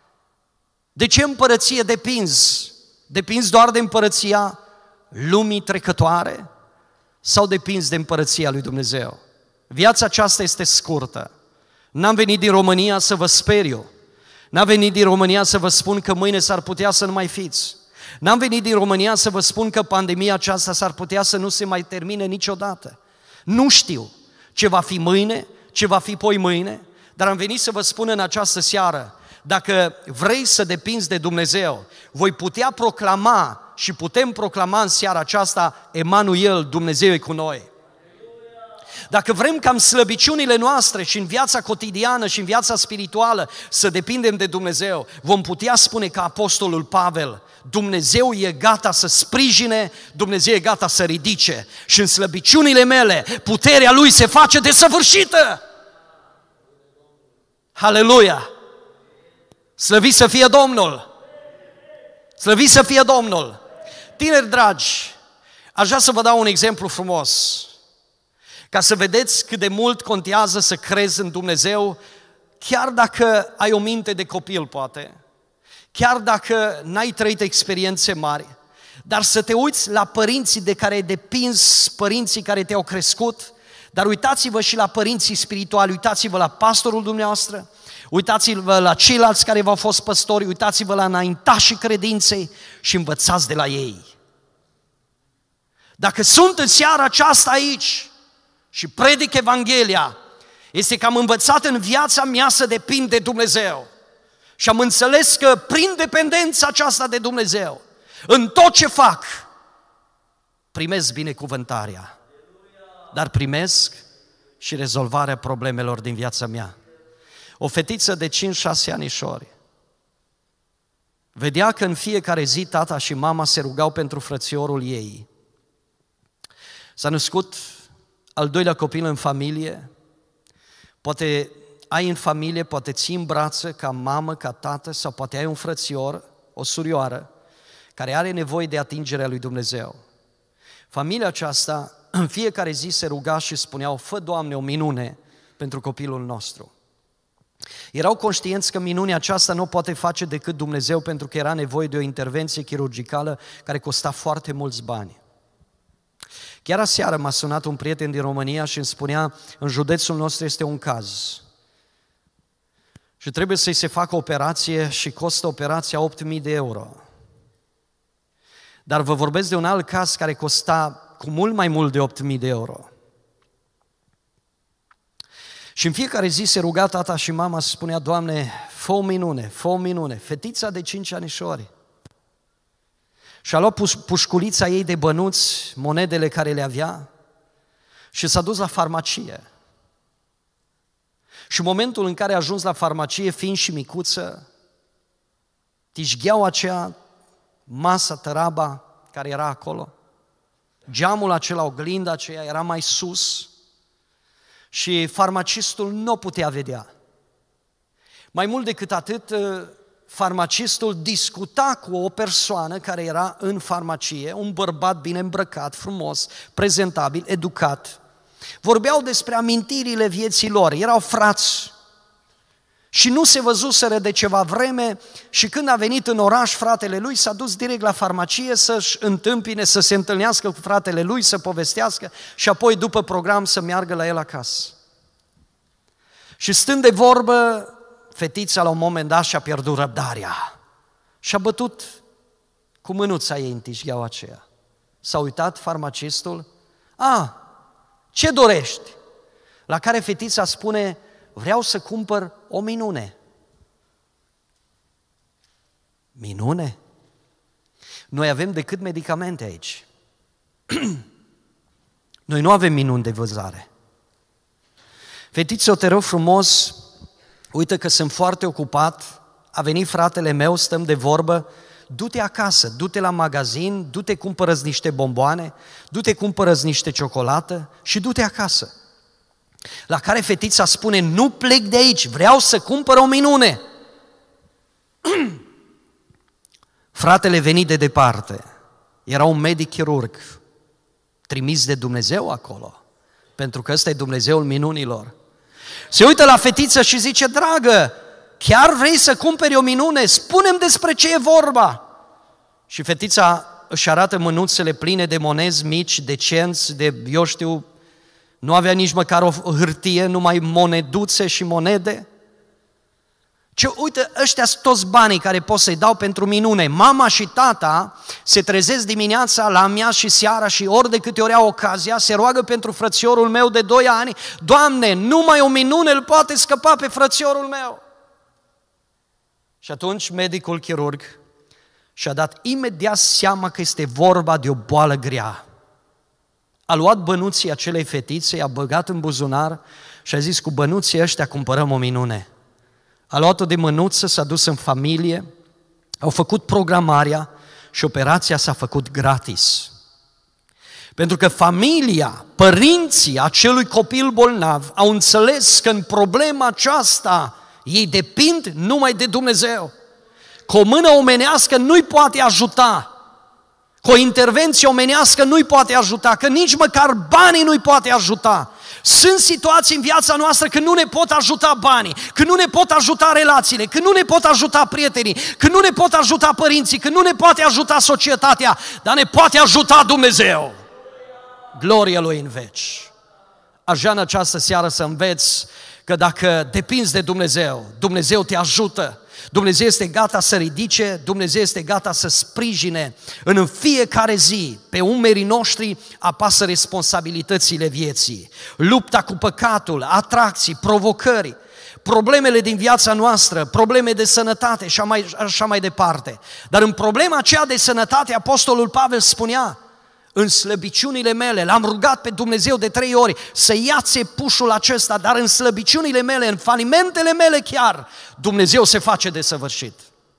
De ce împărăție depinzi? Depinzi doar de împărăția lumii trecătoare sau depinzi de împărăția lui Dumnezeu? Viața aceasta este scurtă. N-am venit din România să vă speriu. N-am venit din România să vă spun că mâine s-ar putea să nu mai fiți. N-am venit din România să vă spun că pandemia aceasta s-ar putea să nu se mai termine niciodată. Nu știu ce va fi mâine, ce va fi poi mâine, dar am venit să vă spun în această seară, dacă vrei să depinzi de Dumnezeu, voi putea proclama și putem proclama în seara aceasta, Emanuel, Dumnezeu e cu noi. Dacă vrem ca în slăbiciunile noastre și în viața cotidiană și în viața spirituală să depindem de Dumnezeu, vom putea spune ca Apostolul Pavel, Dumnezeu e gata să sprijine, Dumnezeu e gata să ridice și în slăbiciunile mele puterea Lui se face desăvârșită. Haleluia! Slăvit să fie Domnul! Slăvit să fie Domnul! Tineri dragi, aș vrea să vă dau un exemplu frumos, ca să vedeți cât de mult contează să crezi în Dumnezeu, chiar dacă ai o minte de copil, poate, chiar dacă n-ai trăit experiențe mari, dar să te uiți la părinții de care ai depins, părinții care te-au crescut, dar uitați-vă și la părinții spirituali, uitați-vă la pastorul dumneavoastră, Uitați-vă la ceilalți care v-au fost păstori, uitați-vă la înaintașii credinței și învățați de la ei. Dacă sunt în seara aceasta aici și predic Evanghelia, este că am învățat în viața mea să depind de Dumnezeu. Și am înțeles că prin dependența aceasta de Dumnezeu, în tot ce fac, primesc binecuvântarea, dar primesc și rezolvarea problemelor din viața mea. O fetiță de cinci șase anișori vedea că în fiecare zi tata și mama se rugau pentru frățiorul ei. S-a născut al doilea copil în familie, poate ai în familie, poate ții în brață ca mamă, ca tată, sau poate ai un frățior, o surioară, care are nevoie de atingerea lui Dumnezeu. Familia aceasta în fiecare zi se ruga și spuneau: fă, Doamne, o minune pentru copilul nostru. Erau conștienți că minunea aceasta nu o poate face decât Dumnezeu, pentru că era nevoie de o intervenție chirurgicală care costa foarte mulți bani. Chiar aseară m-a sunat un prieten din România și îmi spunea: în județul nostru este un caz și trebuie să-i se facă operație și costă operația opt mii de euro. Dar vă vorbesc de un alt caz care costa cu mult mai mult de opt mii de euro. Și în fiecare zi se ruga tata și mama și spunea: Doamne, fă o minune, fă o minune. Fetița de cinci anișori și-a luat pușculița ei de bănuți, monedele care le avea, și s-a dus la farmacie. Și în momentul în care a ajuns la farmacie, fiind și micuță, tișgheaua aceea, masa, tăraba care era acolo, geamul acela, oglinda aceea era mai sus și farmacistul nu putea vedea. Mai mult decât atât, farmacistul discuta cu o persoană care era în farmacie, un bărbat bine îmbrăcat, frumos, prezentabil, educat. Vorbeau despre amintirile vieții lor, erau frați și nu se văzuseră de ceva vreme și când a venit în oraș fratele lui, s-a dus direct la farmacie să-și întâmpine, să se întâlnească cu fratele lui, să povestească și apoi după program să meargă la el acasă. Și stând de vorbă, fetița la un moment dat și-a pierdut răbdarea și a bătut cu mânuța ei în tișgheaua aceea. S-a uitat farmacistul: a, ce dorești? La care fetița spune: vreau să cumpăr o minune. Minune? Noi avem decât medicamente aici. Noi nu avem minuni de vânzare. Fetiță, te rog frumos, uite că sunt foarte ocupat, a venit fratele meu, stăm de vorbă, du-te acasă, du-te la magazin, du-te cumpără-ți niște bomboane, du-te cumpără-ți niște ciocolată și du-te acasă. La care fetița spune: nu plec de aici, vreau să cumpăr o minune. Fratele venit de departe, era un medic chirurg, trimis de Dumnezeu acolo, pentru că ăsta e Dumnezeul minunilor. Se uită la fetiță și zice: dragă, chiar vrei să cumperi o minune? Spune-mi despre ce e vorba. Și fetița își arată mânuțele pline de monezi mici, de cenți, de, eu știu, nu avea nici măcar o hârtie, numai moneduțe și monede. Ce, uite, ăștia sunt toți banii care pot să-i dau pentru minune. Mama și tata se trezesc dimineața la amiaz și seara și ori de câte ori au ocazia, se roagă pentru frățiorul meu de doi ani: Doamne, numai o minune îl poate scăpa pe frățiorul meu. Și atunci medicul chirurg și-a dat imediat seama că este vorba de o boală grea. A luat bănuții acelei fetițe, i-a băgat în buzunar și a zis: cu bănuții ăștia cumpărăm o minune. A luat-o de mânuță, s-a dus în familie, au făcut programarea și operația s-a făcut gratis. Pentru că familia, părinții acelui copil bolnav au înțeles că în problema aceasta ei depind numai de Dumnezeu. Că o mână omenească nu-i poate ajuta, că o intervenție omenească nu-i poate ajuta, că nici măcar banii nu-i poate ajuta. Sunt situații în viața noastră când nu ne pot ajuta banii, când nu ne pot ajuta relațiile, când nu ne pot ajuta prietenii, când nu ne pot ajuta părinții, când nu ne poate ajuta societatea, dar ne poate ajuta Dumnezeu. Gloria Lui în veci. Aș vrea în această seară să înveți că dacă depinzi de Dumnezeu, Dumnezeu te ajută, Dumnezeu este gata să ridice, Dumnezeu este gata să sprijine. În fiecare zi, pe umerii noștri apasă responsabilitățile vieții. Lupta cu păcatul, atracții, provocări, problemele din viața noastră, probleme de sănătate și așa mai, așa mai departe. Dar în problema aceea de sănătate, Apostolul Pavel spunea: în slăbiciunile mele, l-am rugat pe Dumnezeu de trei ori să ia țepușul acesta, dar în slăbiciunile mele, în falimentele mele chiar, Dumnezeu se face desăvârșit.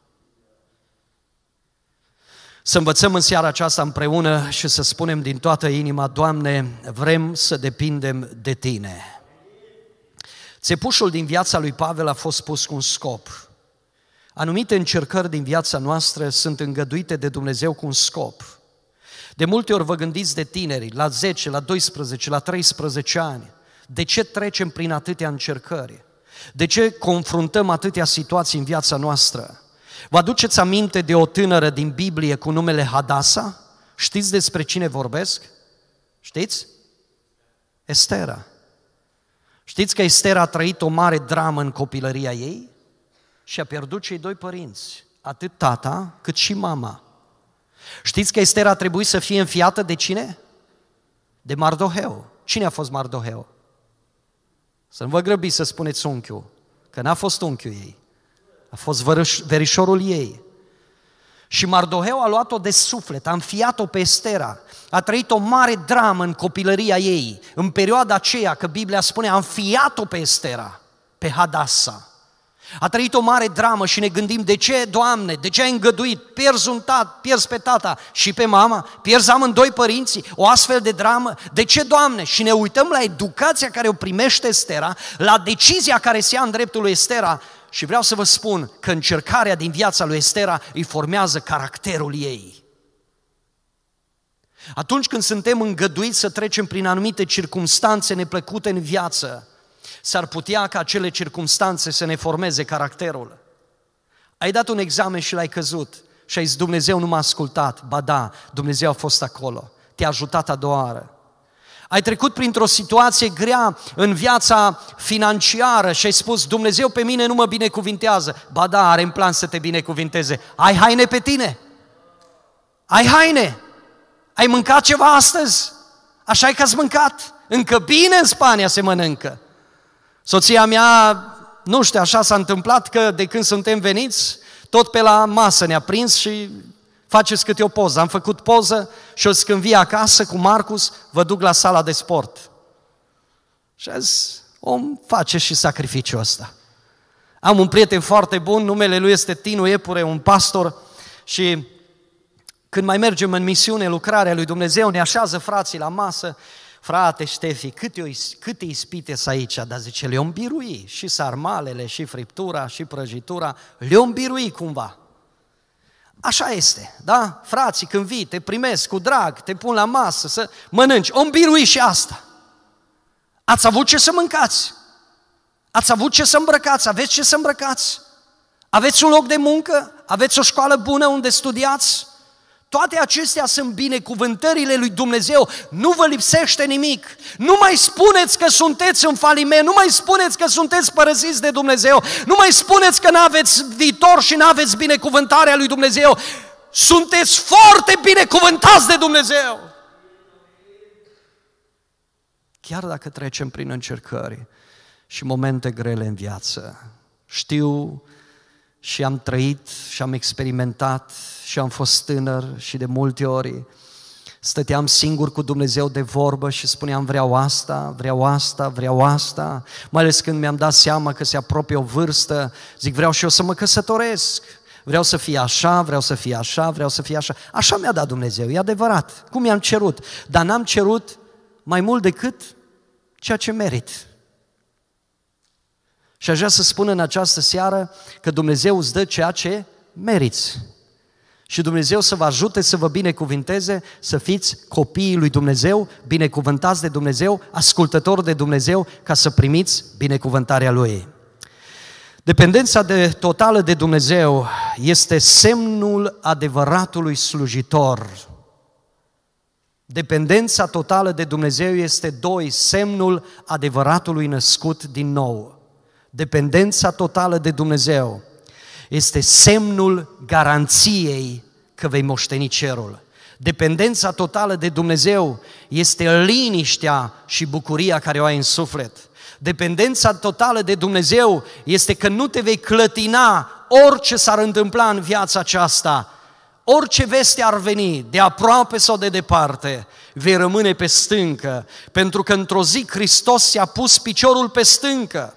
Să învățăm în seara aceasta împreună și să spunem din toată inima: Doamne, vrem să depindem de Tine. Țepușul din viața lui Pavel a fost pus cu un scop. Anumite încercări din viața noastră sunt îngăduite de Dumnezeu cu un scop. De multe ori vă gândiți de tineri, la zece, la doisprezece, la treisprezece ani, de ce trecem prin atâtea încercări? De ce confruntăm atâtea situații în viața noastră? Vă aduceți aminte de o tânără din Biblie cu numele Hadasa? Știți despre cine vorbesc? Știți? Estera. Știți că Estera a trăit o mare dramă în copilăria ei și a pierdut cei doi părinți, atât tata cât și mama. Știți că Estera a trebuit să fie înfiată de cine? De Mardoheu. Cine a fost Mardoheu? Să nu vă grăbiți să spuneți unchiul, că n-a fost unchiul ei, a fost verișorul ei. Și Mardoheu a luat-o de suflet, a înfiat-o pe Estera, a trăit o mare dramă în copilăria ei, în perioada aceea, că Biblia spune, a înfiat-o pe Estera, pe Hadasa. A trăit o mare dramă și ne gândim: de ce, Doamne, de ce ai îngăduit? Pierzi un tat, pierzi pe tata și pe mama, pierzi amândoi părinții, o astfel de dramă. De ce, Doamne? Și ne uităm la educația care o primește Estera, la decizia care se ia în dreptul lui Estera și vreau să vă spun că încercarea din viața lui Estera îi formează caracterul ei. Atunci când suntem îngăduiți să trecem prin anumite circumstanțe neplăcute în viață, s-ar putea ca acele circumstanțe să ne formeze caracterul. Ai dat un examen și l-ai căzut și ai zis: Dumnezeu nu m-a ascultat. Ba da, Dumnezeu a fost acolo, te-a ajutat a doua oară. Ai trecut printr-o situație grea în viața financiară și ai spus: Dumnezeu pe mine nu mă binecuvintează. Ba da, are în plan să te binecuvinteze. Ai haine pe tine? Ai haine? Ai mâncat ceva astăzi? Așa e că ați mâncat? Încă bine în Spania se mănâncă. Soția mea, nu știu, așa s-a întâmplat că de când suntem veniți, tot pe la masă ne-a prins și faceți câte o poză. Am făcut poză și o zis: când vii acasă cu Marcus, vă duc la sala de sport. Și a zis: om face și sacrificiul ăsta. Am un prieten foarte bun, numele lui este Tinu Epure, un pastor, și când mai mergem în misiune, lucrarea lui Dumnezeu, ne așează frații la masă. Frate Ștefi, câte, câte ispite sunt aici, dar zice, le-om birui, și sarmalele, și friptura, și prăjitura, le-om birui cumva. Așa este, da? Frații, când vii, te primesc cu drag, te pun la masă să mănânci, om birui și asta. Ați avut ce să mâncați? Ați avut ce să îmbrăcați? Aveți ce să îmbrăcați? Aveți un loc de muncă? Aveți o școală bună unde studiați? Toate acestea sunt binecuvântările lui Dumnezeu, nu vă lipsește nimic. Nu mai spuneți că sunteți în faliment, nu mai spuneți că sunteți părăsiți de Dumnezeu, nu mai spuneți că n-aveți viitor și n-aveți binecuvântarea lui Dumnezeu. Sunteți foarte binecuvântați de Dumnezeu. Chiar dacă trecem prin încercări și momente grele în viață, știu și am trăit și am experimentat și am fost tânăr și de multe ori stăteam singur cu Dumnezeu de vorbă și spuneam: vreau asta, vreau asta, vreau asta, mai ales când mi-am dat seama că se apropie o vârstă, zic: vreau și eu să mă căsătoresc, vreau să fie așa, vreau să fie așa, vreau să fie așa. Așa mi-a dat Dumnezeu, e adevărat, cum i-am cerut, dar n-am cerut mai mult decât ceea ce merit. Și aș vrea să spun în această seară că Dumnezeu îți dă ceea ce meriți. Și Dumnezeu să vă ajute să vă binecuvinteze, să fiți copiii lui Dumnezeu, binecuvântați de Dumnezeu, ascultători de Dumnezeu, ca să primiți binecuvântarea Lui. Dependența de, totală de Dumnezeu este semnul adevăratului slujitor. Dependența totală de Dumnezeu este, doi, semnul adevăratului născut din nou. Dependența totală de Dumnezeu este semnul garanției că vei moșteni cerul. Dependența totală de Dumnezeu este liniștea și bucuria care o ai în suflet. Dependența totală de Dumnezeu este că nu te vei clătina orice s-ar întâmpla în viața aceasta. Orice veste ar veni, de aproape sau de departe, vei rămâne pe stâncă, pentru că într-o zi Hristos ți-a pus piciorul pe stâncă.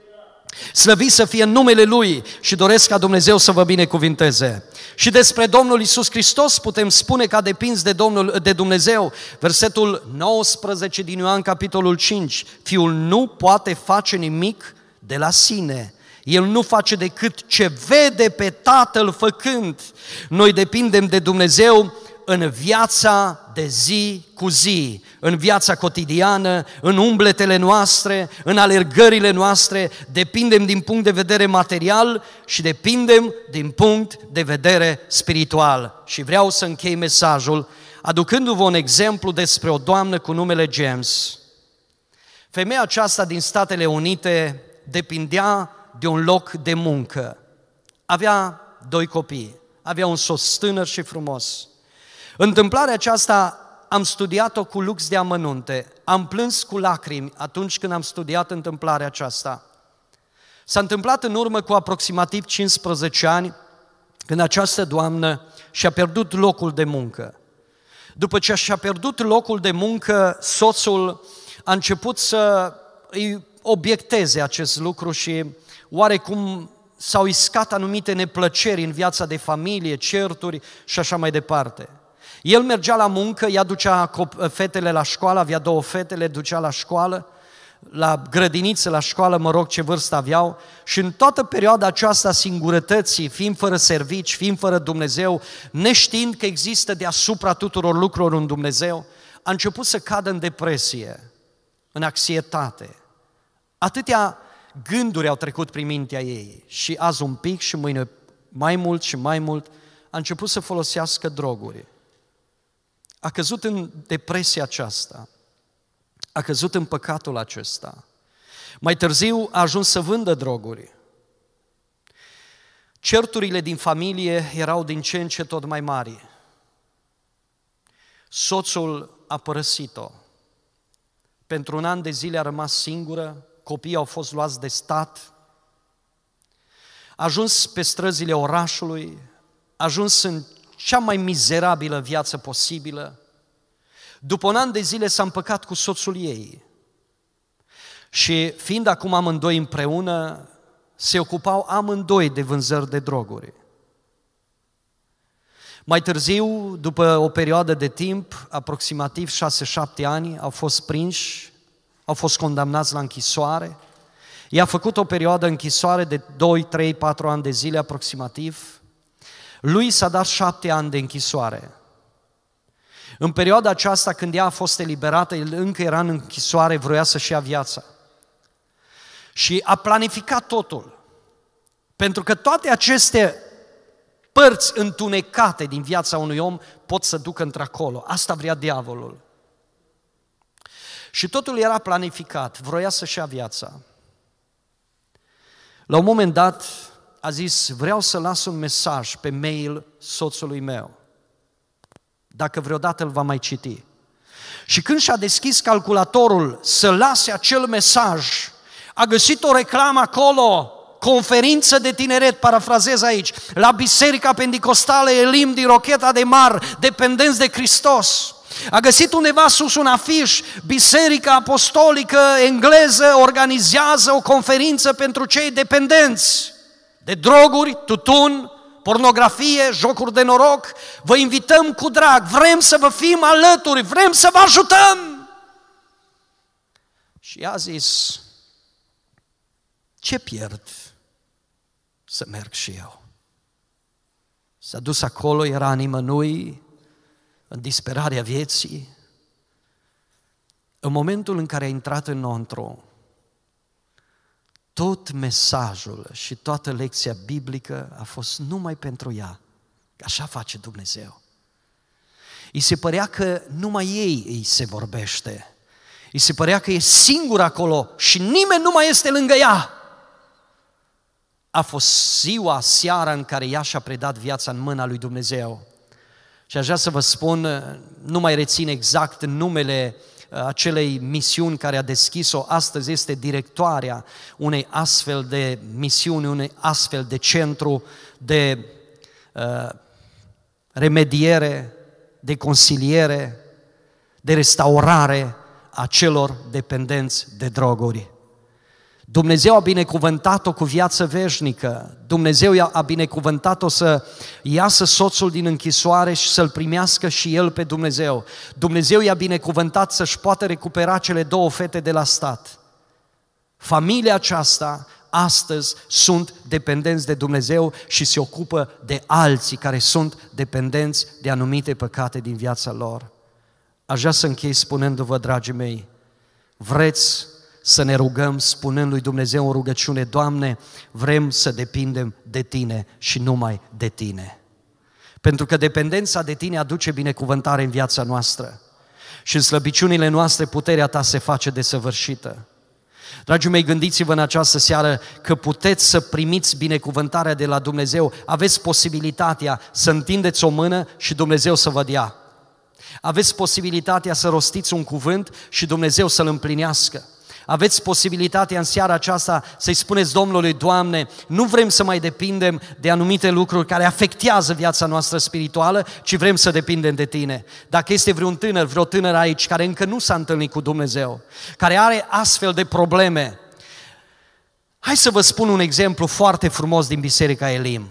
Slăvit să fie numele Lui și doresc ca Dumnezeu să vă binecuvinteze. Și despre Domnul Iisus Hristos putem spune că a depins de, Domnul, de Dumnezeu. Versetul nouăsprezece din Ioan, capitolul cinci. Fiul nu poate face nimic de la sine. El nu face decât ce vede pe Tatăl făcând. Noi depindem de Dumnezeu în viața de zi cu zi, în viața cotidiană, în umbletele noastre, în alergările noastre, depindem din punct de vedere material și depindem din punct de vedere spiritual. Și vreau să închei mesajul aducându-vă un exemplu despre o doamnă cu numele James. Femeia aceasta din Statele Unite depindea de un loc de muncă. Avea doi copii, avea un soț tânăr și frumos. Întâmplarea aceasta am studiat-o cu lux de amănunte, am plâns cu lacrimi atunci când am studiat întâmplarea aceasta. S-a întâmplat în urmă cu aproximativ cincisprezece ani, când această doamnă și-a pierdut locul de muncă. După ce și-a pierdut locul de muncă, soțul a început să îi obiecteze acest lucru și oarecum s-au iscat anumite neplăceri în viața de familie, certuri și așa mai departe. El mergea la muncă, ea ducea fetele la școală, avea două fete, le ducea la școală, la grădiniță, la școală, mă rog ce vârstă aveau, și în toată perioada aceasta singurătății, fiind fără servici, fiind fără Dumnezeu, neștiind că există deasupra tuturor lucrurilor un Dumnezeu, a început să cadă în depresie, în anxietate. Atâtea gânduri au trecut prin mintea ei și azi un pic și mâine mai mult și mai mult, a început să folosească droguri. A căzut în depresia aceasta, a căzut în păcatul acesta. Mai târziu a ajuns să vândă droguri. Certurile din familie erau din ce în ce tot mai mari. Soțul a părăsit-o. Pentru un an de zile a rămas singură, copiii au fost luați de stat, a ajuns pe străzile orașului, a ajuns în cea mai mizerabilă viață posibilă. După un an de zile s-a împăcat cu soțul ei și fiind acum amândoi împreună, se ocupau amândoi de vânzări de droguri. Mai târziu, după o perioadă de timp, aproximativ șase-șapte ani, au fost prinși, au fost condamnați la închisoare. Ea a făcut o perioadă închisoare de doi, trei, patru ani de zile aproximativ. Lui s-a dat șapte ani de închisoare. În perioada aceasta, când ea a fost eliberată, el încă era în închisoare, vroia să-și ia viața. Și a planificat totul. Pentru că toate aceste părți întunecate din viața unui om pot să ducă într-acolo. Asta vrea diavolul. Și totul era planificat, vroia să-și ia viața. La un moment dat a zis, vreau să las un mesaj pe mail soțului meu, dacă vreodată îl va mai citi. Și când și-a deschis calculatorul să lase acel mesaj, a găsit o reclamă acolo, conferință de tineret, parafrazez aici, la Biserica Pentecostală Elim din Rocheta de Mar, dependenți de Hristos. A găsit undeva sus un afiș, Biserica Apostolică Engleză organizează o conferință pentru cei dependenți de droguri, tutun, pornografie, jocuri de noroc. Vă invităm cu drag, vrem să vă fim alături, vrem să vă ajutăm. Și a zis, ce pierd să merg și eu? S-a dus acolo, era nimănui, în disperarea vieții. În momentul în care a intrat înăuntru, tot mesajul și toată lecția biblică a fost numai pentru ea. Așa face Dumnezeu. îi se părea că numai ei îi se vorbește. Îi se părea că e singură acolo și nimeni nu mai este lângă ea. A fost ziua, seara în care ea și-a predat viața în mâna lui Dumnezeu. Și aș vrea să vă spun, nu mai rețin exact numele acelei misiuni care a deschis-o, astăzi este directoarea unei astfel de misiuni, unei astfel de centru de uh, remediere, de consiliere, de restaurare a celor dependenți de droguri. Dumnezeu a binecuvântat-o cu viață veșnică, Dumnezeu a binecuvântat-o să iasă soțul din închisoare și să-l primească și el pe Dumnezeu. Dumnezeu i-a binecuvântat să-și poată recupera cele două fete de la stat. Familia aceasta astăzi sunt dependenți de Dumnezeu și se ocupă de alții care sunt dependenți de anumite păcate din viața lor. Aș vrea să închei spunându-vă, dragii mei, vreți să ne rugăm spunând lui Dumnezeu în rugăciune: Doamne, vrem să depindem de Tine și numai de Tine. Pentru că dependența de Tine aduce binecuvântare în viața noastră și în slăbiciunile noastre puterea Ta se face desăvârșită. Dragii mei, gândiți-vă în această seară că puteți să primiți binecuvântarea de la Dumnezeu, aveți posibilitatea să întindeți o mână și Dumnezeu să vă dea. Aveți posibilitatea să rostiți un cuvânt și Dumnezeu să-l împlinească. Aveți posibilitatea în seara aceasta să-i spuneți Domnului: Doamne, nu vrem să mai depindem de anumite lucruri care afectează viața noastră spirituală, ci vrem să depindem de Tine. Dacă este vreun tânăr, vreo tânără aici care încă nu s-a întâlnit cu Dumnezeu, care are astfel de probleme, hai să vă spun un exemplu foarte frumos din Biserica Elim.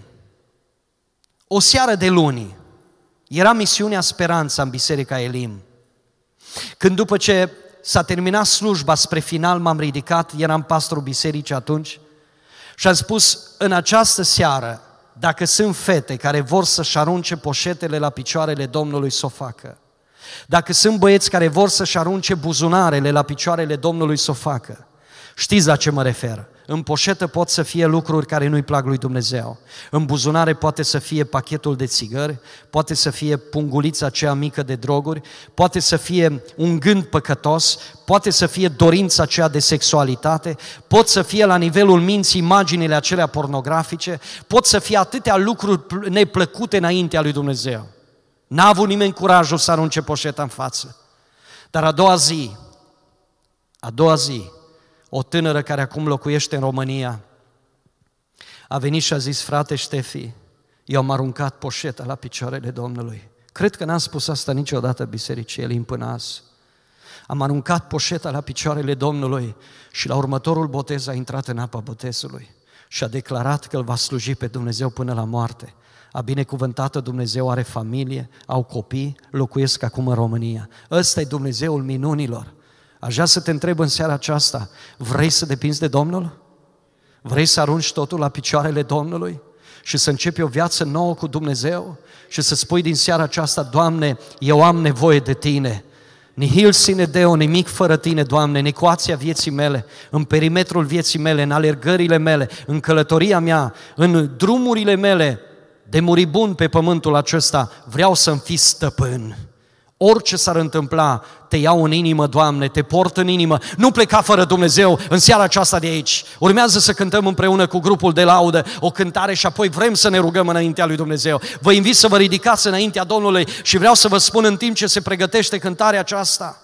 O seară de luni era misiunea Speranța în Biserica Elim. Când după ce s-a terminat slujba spre final, m-am ridicat, eram pastorul bisericii atunci și am spus: în această seară, dacă sunt fete care vor să-și arunce poșetele la picioarele Domnului, să o facă. Dacă sunt băieți care vor să-și arunce buzunarele la picioarele Domnului, să o facă. Știți la ce mă refer? În poșetă pot să fie lucruri care nu-i plac lui Dumnezeu. În buzunare poate să fie pachetul de țigări, poate să fie pungulița aceea mică de droguri, poate să fie un gând păcătos, poate să fie dorința aceea de sexualitate, pot să fie la nivelul minții imaginile acelea pornografice, pot să fie atâtea lucruri neplăcute înaintea lui Dumnezeu. N-a avut nimeni curajul să arunce poșeta în față. Dar a doua zi, a doua zi, o tânără care acum locuiește în România a venit și a zis: frate Ștefi, eu am aruncat poșeta la picioarele Domnului. Cred că n-am spus asta niciodată bisericii Elim până azi. Am aruncat poșeta la picioarele Domnului și la următorul botez a intrat în apa botezului și a declarat că îl va sluji pe Dumnezeu până la moarte. A binecuvântată Dumnezeu, are familie, au copii, locuiesc acum în România. Ăsta e Dumnezeul minunilor. Aș vrea să te întreb în seara aceasta: vrei să depinzi de Domnul? Vrei să arunci totul la picioarele Domnului și să începi o viață nouă cu Dumnezeu și să spui din seara aceasta: Doamne, eu am nevoie de Tine. Nihil sine Deo, nimic fără Tine, Doamne, în ecuația vieții mele, în perimetrul vieții mele, în alergările mele, în călătoria mea, în drumurile mele de muribund pe pământul acesta, vreau să-mi fii stăpân. Orice s-ar întâmpla, te iau în inimă, Doamne, te port în inimă. Nu pleca fără Dumnezeu în seara aceasta de aici. Urmează să cântăm împreună cu grupul de laudă o cântare și apoi vrem să ne rugăm înaintea lui Dumnezeu. Vă invit să vă ridicați înaintea Domnului și vreau să vă spun în timp ce se pregătește cântarea aceasta.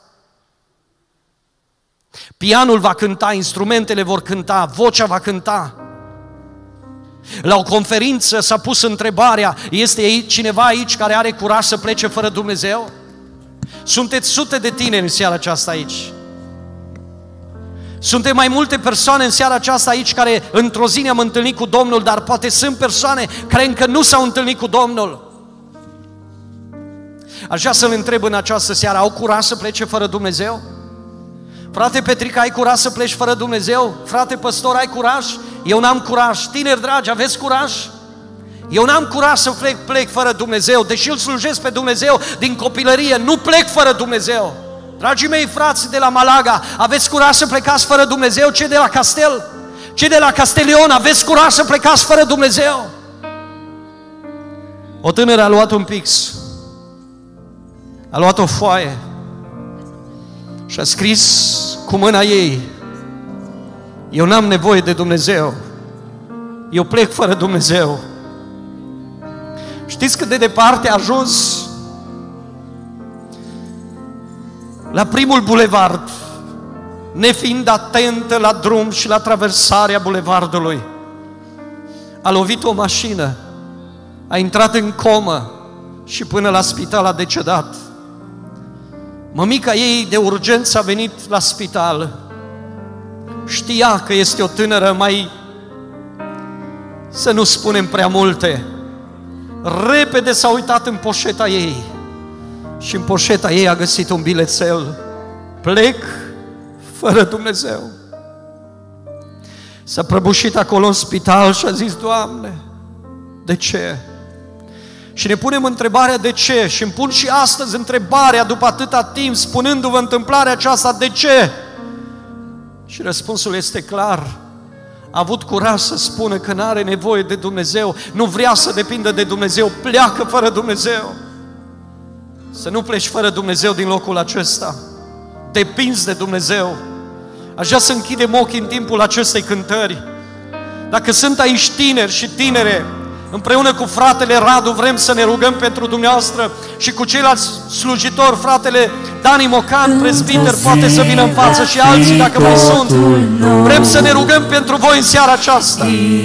Pianul va cânta, instrumentele vor cânta, vocea va cânta. La o conferință s-a pus întrebarea: este aici cineva aici care are curaj să plece fără Dumnezeu? Sunteți sute de tineri în seara aceasta aici. Suntem mai multe persoane în seara aceasta aici care într-o zi ne-am întâlnit cu Domnul, dar poate sunt persoane care încă nu s-au întâlnit cu Domnul. Aș vrea să-l întreb în această seară: au curaj să plece fără Dumnezeu? Frate Petrica, ai curaj să pleci fără Dumnezeu? Frate păstor, ai curaj? Eu n-am curaj. Tineri dragi, aveți curaj? Eu n-am curaj să plec, plec fără Dumnezeu, deși îl slujesc pe Dumnezeu din copilărie, nu plec fără Dumnezeu. Dragii mei frați de la Malaga, aveți curaj să plecați fără Dumnezeu? Cei de la Castel? Cei de la Castelion, aveți curaj să plecați fără Dumnezeu? O tânără a luat un pix A luat o foaie și a scris cu mâna ei: eu n-am nevoie de Dumnezeu, eu plec fără Dumnezeu. Știți cât de departe a ajuns? La primul bulevard, nefiind atentă la drum și la traversarea bulevardului, a lovit o mașină, a intrat în comă și până la spital a decedat. Mămica ei de urgență a venit la spital. Știa că este o tânără mai, să nu spunem prea multe. Repede s-a uitat în poșeta ei și în poșeta ei a găsit un bilețel: plec fără Dumnezeu. S-a prăbușit acolo în spital și a zis: Doamne, de ce? Și ne punem întrebarea de ce, și îmi pun și astăzi întrebarea după atâta timp, spunându-vă întâmplarea aceasta: de ce? Și răspunsul este clar. A avut curaj să spună că nu are nevoie de Dumnezeu, nu vrea să depindă de Dumnezeu, pleacă fără Dumnezeu. Să nu pleci fără Dumnezeu din locul acesta. Depinzi de Dumnezeu. Aș vrea să închidem ochii în timpul acestei cântări. Dacă sunt aici tineri și tinere, împreună cu fratele Radu vrem să ne rugăm pentru dumneavoastră și cu ceilalți slujitori, fratele Dani Mocan, prezbiter, poate să vină în față, și alții dacă mai sunt. Vrem să ne rugăm pentru voi în seara aceasta.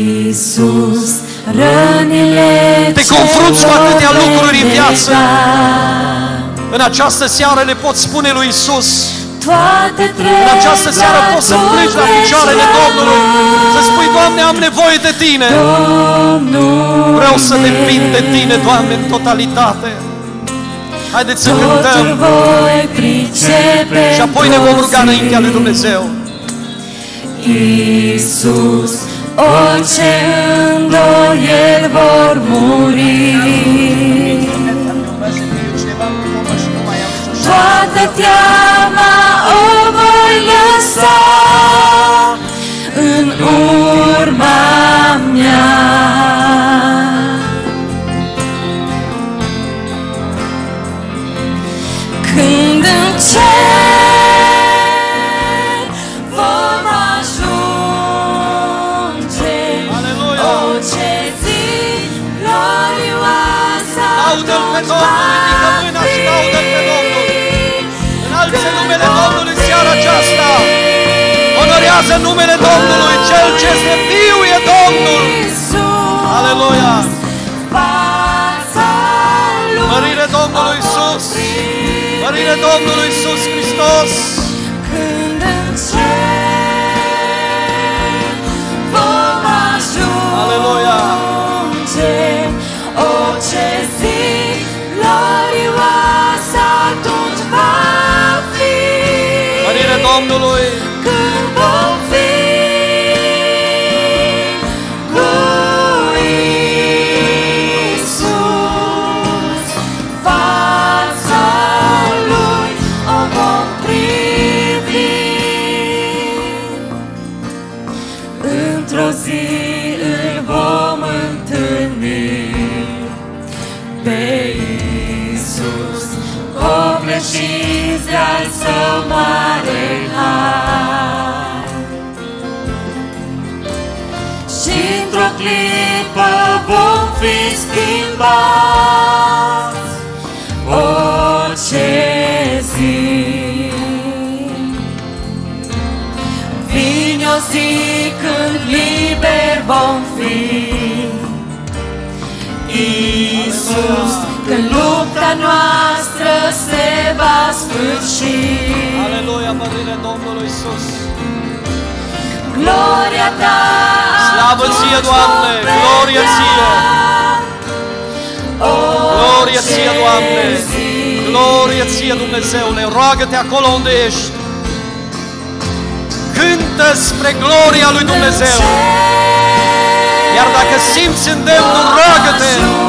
Te confrunți cu atâtea lucruri în viață. În această seară le poți spune lui Iisus. În această seară poți să pleci la picioarele Domnului, să spui: Doamne, am nevoie de Tine. Vreau să depind de Tine, Doamne, în totalitate. Haideți să cântăm și apoi ne vom ruga înaintea lui Dumnezeu. Iisus, orice îndoieli vor muri, toată teama o voi lăsa în urma mea. Când în cer vom ajunge, o ce zi glorioasă atunci va fi. Înalță numele Domnului în seara aceasta. Onorează numele Domnului. Cel ce este viu e Domnul. Aleluia! Mărire Domnului Iisus! Mărire Domnului Iisus Hristos! Când în cer vom ajunge, o ce zi glorioasă atunci va fi. Mărire Domnului! Când vom fi cu Iisus, fața Lui o vom privi. Într-o zi îl vom întâlni pe Iisus, copleșiți de-al Său mare har. Și într-o clipă vom fi schimbați, orice zi. Vine o zi când liber vom fi. Iisus, când lupta noastră se va sfârși. Aleluia, mărire Domnului Iisus! Gloria Ta, slavă Ție, Doamne! Gloria Ție! Gloria Ție, Doamne! Gloria Ție, Dumnezeule! Roagă-te acolo unde ești! Cântă spre gloria lui Dumnezeu! Iar dacă simți îndemnul, roagă-te!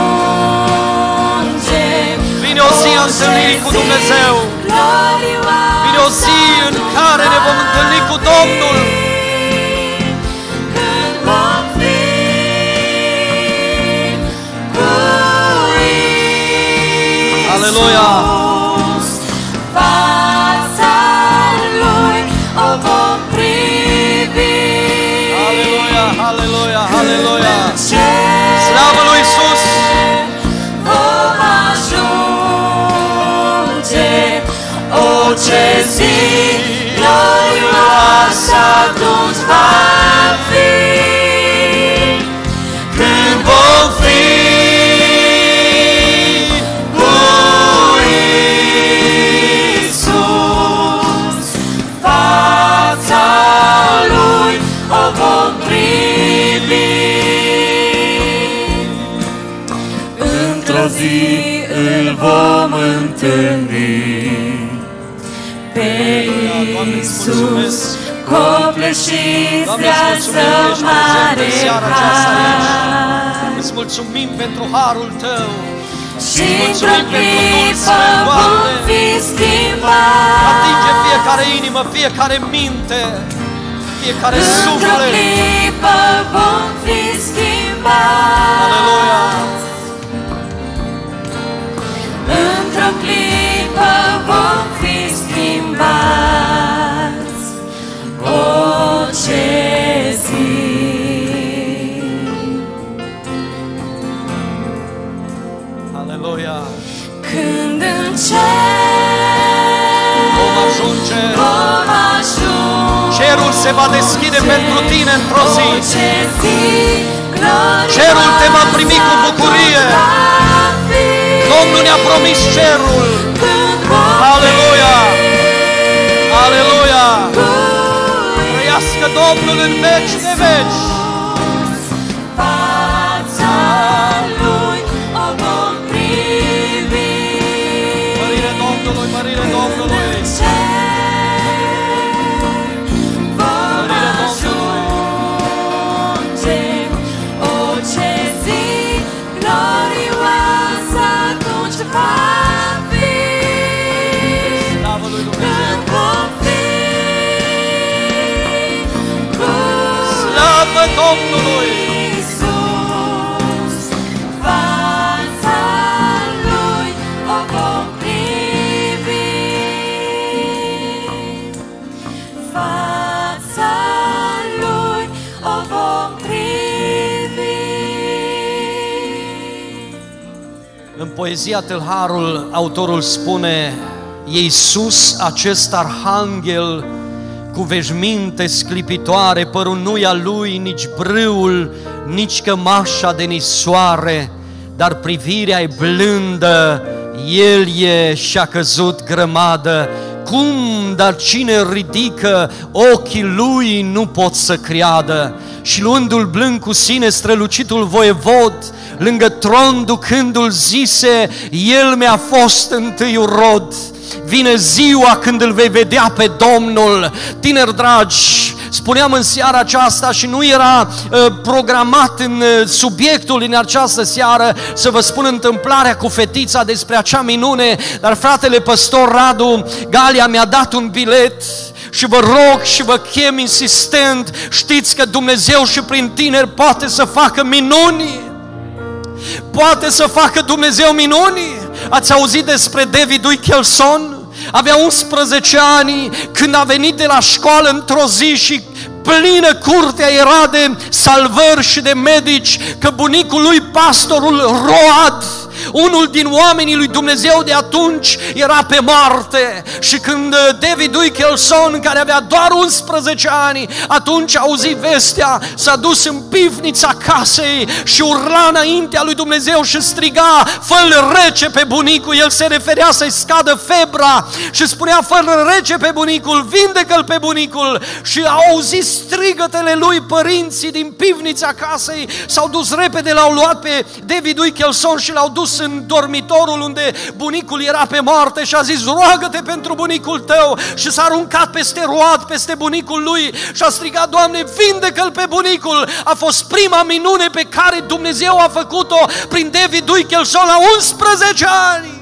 Vine o zi a întâlnirii cu Dumnezeu! Vine o zi în care ne vom întâlni cu Domnul! Aleluia! zi îl vom întâlni. Pe Iisus copleșit stează mare har. Îți mulțumim pentru harul Tău. Și într-o clipă vom fi schimbați. Atinge fiecare inimă, fiecare minte, fiecare suflet. Într-o clipă vom fi schimbați. Aleluia! Într-o clipă vom fi schimbați. O, ce zi! Aleluia! Când în cer Vom ajunge, vom ajunge, cerul se va deschide pentru tine într-o o, zi. ce zi glorioasă Cerul te va primi cu bucurie. va fi. Domnul ne-a promis cerul. Când vom Aleluia! Aleluia! fi Trăiască Domnul în veci de veci. fața Lui o vom privi. Mărire Domnului, mărire Domnului. În cer vom Mărire Domnului. ajunge, o, ce zi glorioasă atunci va fi. Slavă lui Dumnezeu. Când vom fi cu Slavă Domnului. Iisus, fața Lui o vom privi. Fața Lui o vom privi. În poezia Tâlharul, autorul spune: e Iisus acest arhanghel cu veșminte sclipitoare, părul nu-i a lui, nici brâul, nici cămașa de nisoare, dar privirea e blândă, el e și-a căzut grămadă. Cum, dar cine ridică ochii lui nu pot să creadă. Și luându-l blând cu sine strălucitul voievod, lângă tron ducându-l zise, el mi-a fost întâiul rod. Vine ziua când îl vei vedea pe Domnul. Tineri dragi, spuneam în seara aceasta și nu era uh, programat în uh, subiectul din această seară să vă spun întâmplarea cu fetița despre acea minune, dar fratele păstor Radu Galia mi-a dat un bilet și vă rog și vă chem insistent, știți că Dumnezeu și prin tineri poate să facă minuni. Poate să facă Dumnezeu minuni. Ați auzit despre David Wickelson? Avea unsprezece ani când a venit de la școală într-o zi și plină curtea era de salvări și de medici, că bunicul lui, pastorul Road, unul din oamenii lui Dumnezeu de atunci, era pe moarte. Și când David Wickelson, care avea doar unsprezece ani, atunci a auzit vestea, s-a dus în pivnița casei și urla înaintea lui Dumnezeu și striga: fă-l rece pe bunicul. El se referea să-i scadă febra și spunea: fă-l rece pe bunicul, vindecă-l pe bunicul. Și au auzit strigătele lui părinții din pivnița casei, s-au dus repede, l-au luat pe David Wickelson și l-au dus în dormitorul unde bunicul era pe moarte și a zis: roagă-te pentru bunicul tău. Și s-a aruncat peste Road, peste bunicul lui și a strigat: Doamne, vindecă-l pe bunicul. A fost prima minune pe care Dumnezeu a făcut-o prin David Wickelson la unsprezece ani.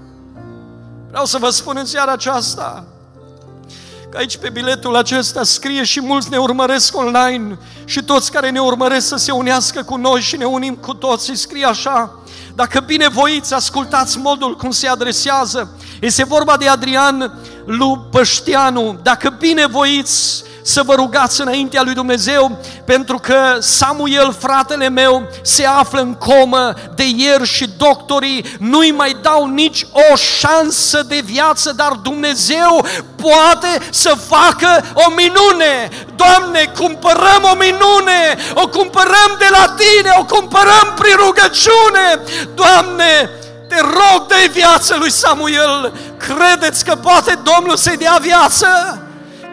Vreau să vă spun în seara aceasta că aici pe biletul acesta scrie, și mulți ne urmăresc online, și toți care ne urmăresc să se unească cu noi și ne unim cu toți. Scrie așa: dacă binevoiți, ascultați modul cum se adresează. Este vorba de Adrian Lupășteanu. Dacă binevoiți să vă rugați înaintea lui Dumnezeu, pentru că Samuel, fratele meu, se află în comă de ieri și doctorii nu-i mai dau nici o șansă de viață, dar Dumnezeu poate să facă o minune. Doamne, cumpărăm o minune, o cumpărăm de la Tine, o cumpărăm prin rugăciune. Doamne, te rog, dă-i viață lui Samuel. Credeți că poate Domnul să-i dea viață?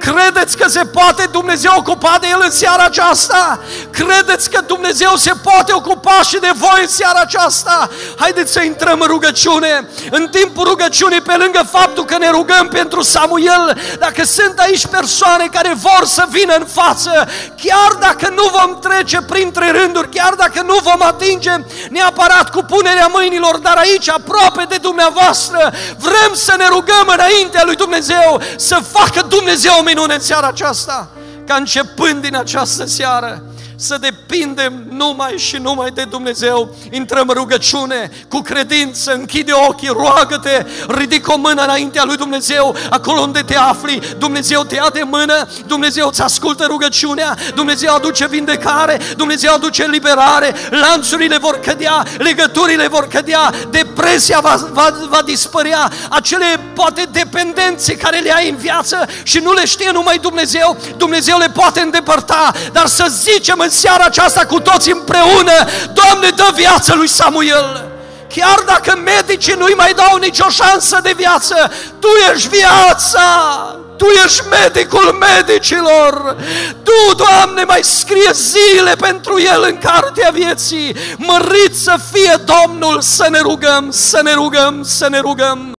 Credeți că se poate Dumnezeu ocupa de el în seara aceasta? Credeți că Dumnezeu se poate ocupa și de voi în seara aceasta? Haideți să intrăm în rugăciune. În timpul rugăciunii, pe lângă faptul că ne rugăm pentru Samuel, dacă sunt aici persoane care vor să vină în față, chiar dacă nu vom trece printre rânduri, chiar dacă nu vom atinge neapărat cu punerea mâinilor, dar aici, aproape de dumneavoastră, vrem să ne rugăm înaintea lui Dumnezeu, să facă Dumnezeu o minune în seara aceasta, ca începând din această seară să depindem numai și numai de Dumnezeu. Intrăm în rugăciune cu credință, închide ochii, roagă-te, ridică o mână înaintea lui Dumnezeu, acolo unde te afli, Dumnezeu te ia de mână, Dumnezeu îți ascultă rugăciunea, Dumnezeu aduce vindecare, Dumnezeu aduce liberare, lanțurile vor cădea, legăturile vor cădea, depresia va, va, va dispărea, acele poate dependențe care le ai în viață și nu le știe numai Dumnezeu, Dumnezeu le poate îndepărta, dar să zicem în seara aceasta cu toți împreună: Doamne, dă viață lui Samuel! Chiar dacă medicii nu-i mai dau nicio șansă de viață, Tu ești viața! Tu ești medicul medicilor! Tu, Doamne, mai scrie zile pentru el în cartea vieții! Mărit să fie Domnul! Să ne rugăm, să ne rugăm, să ne rugăm!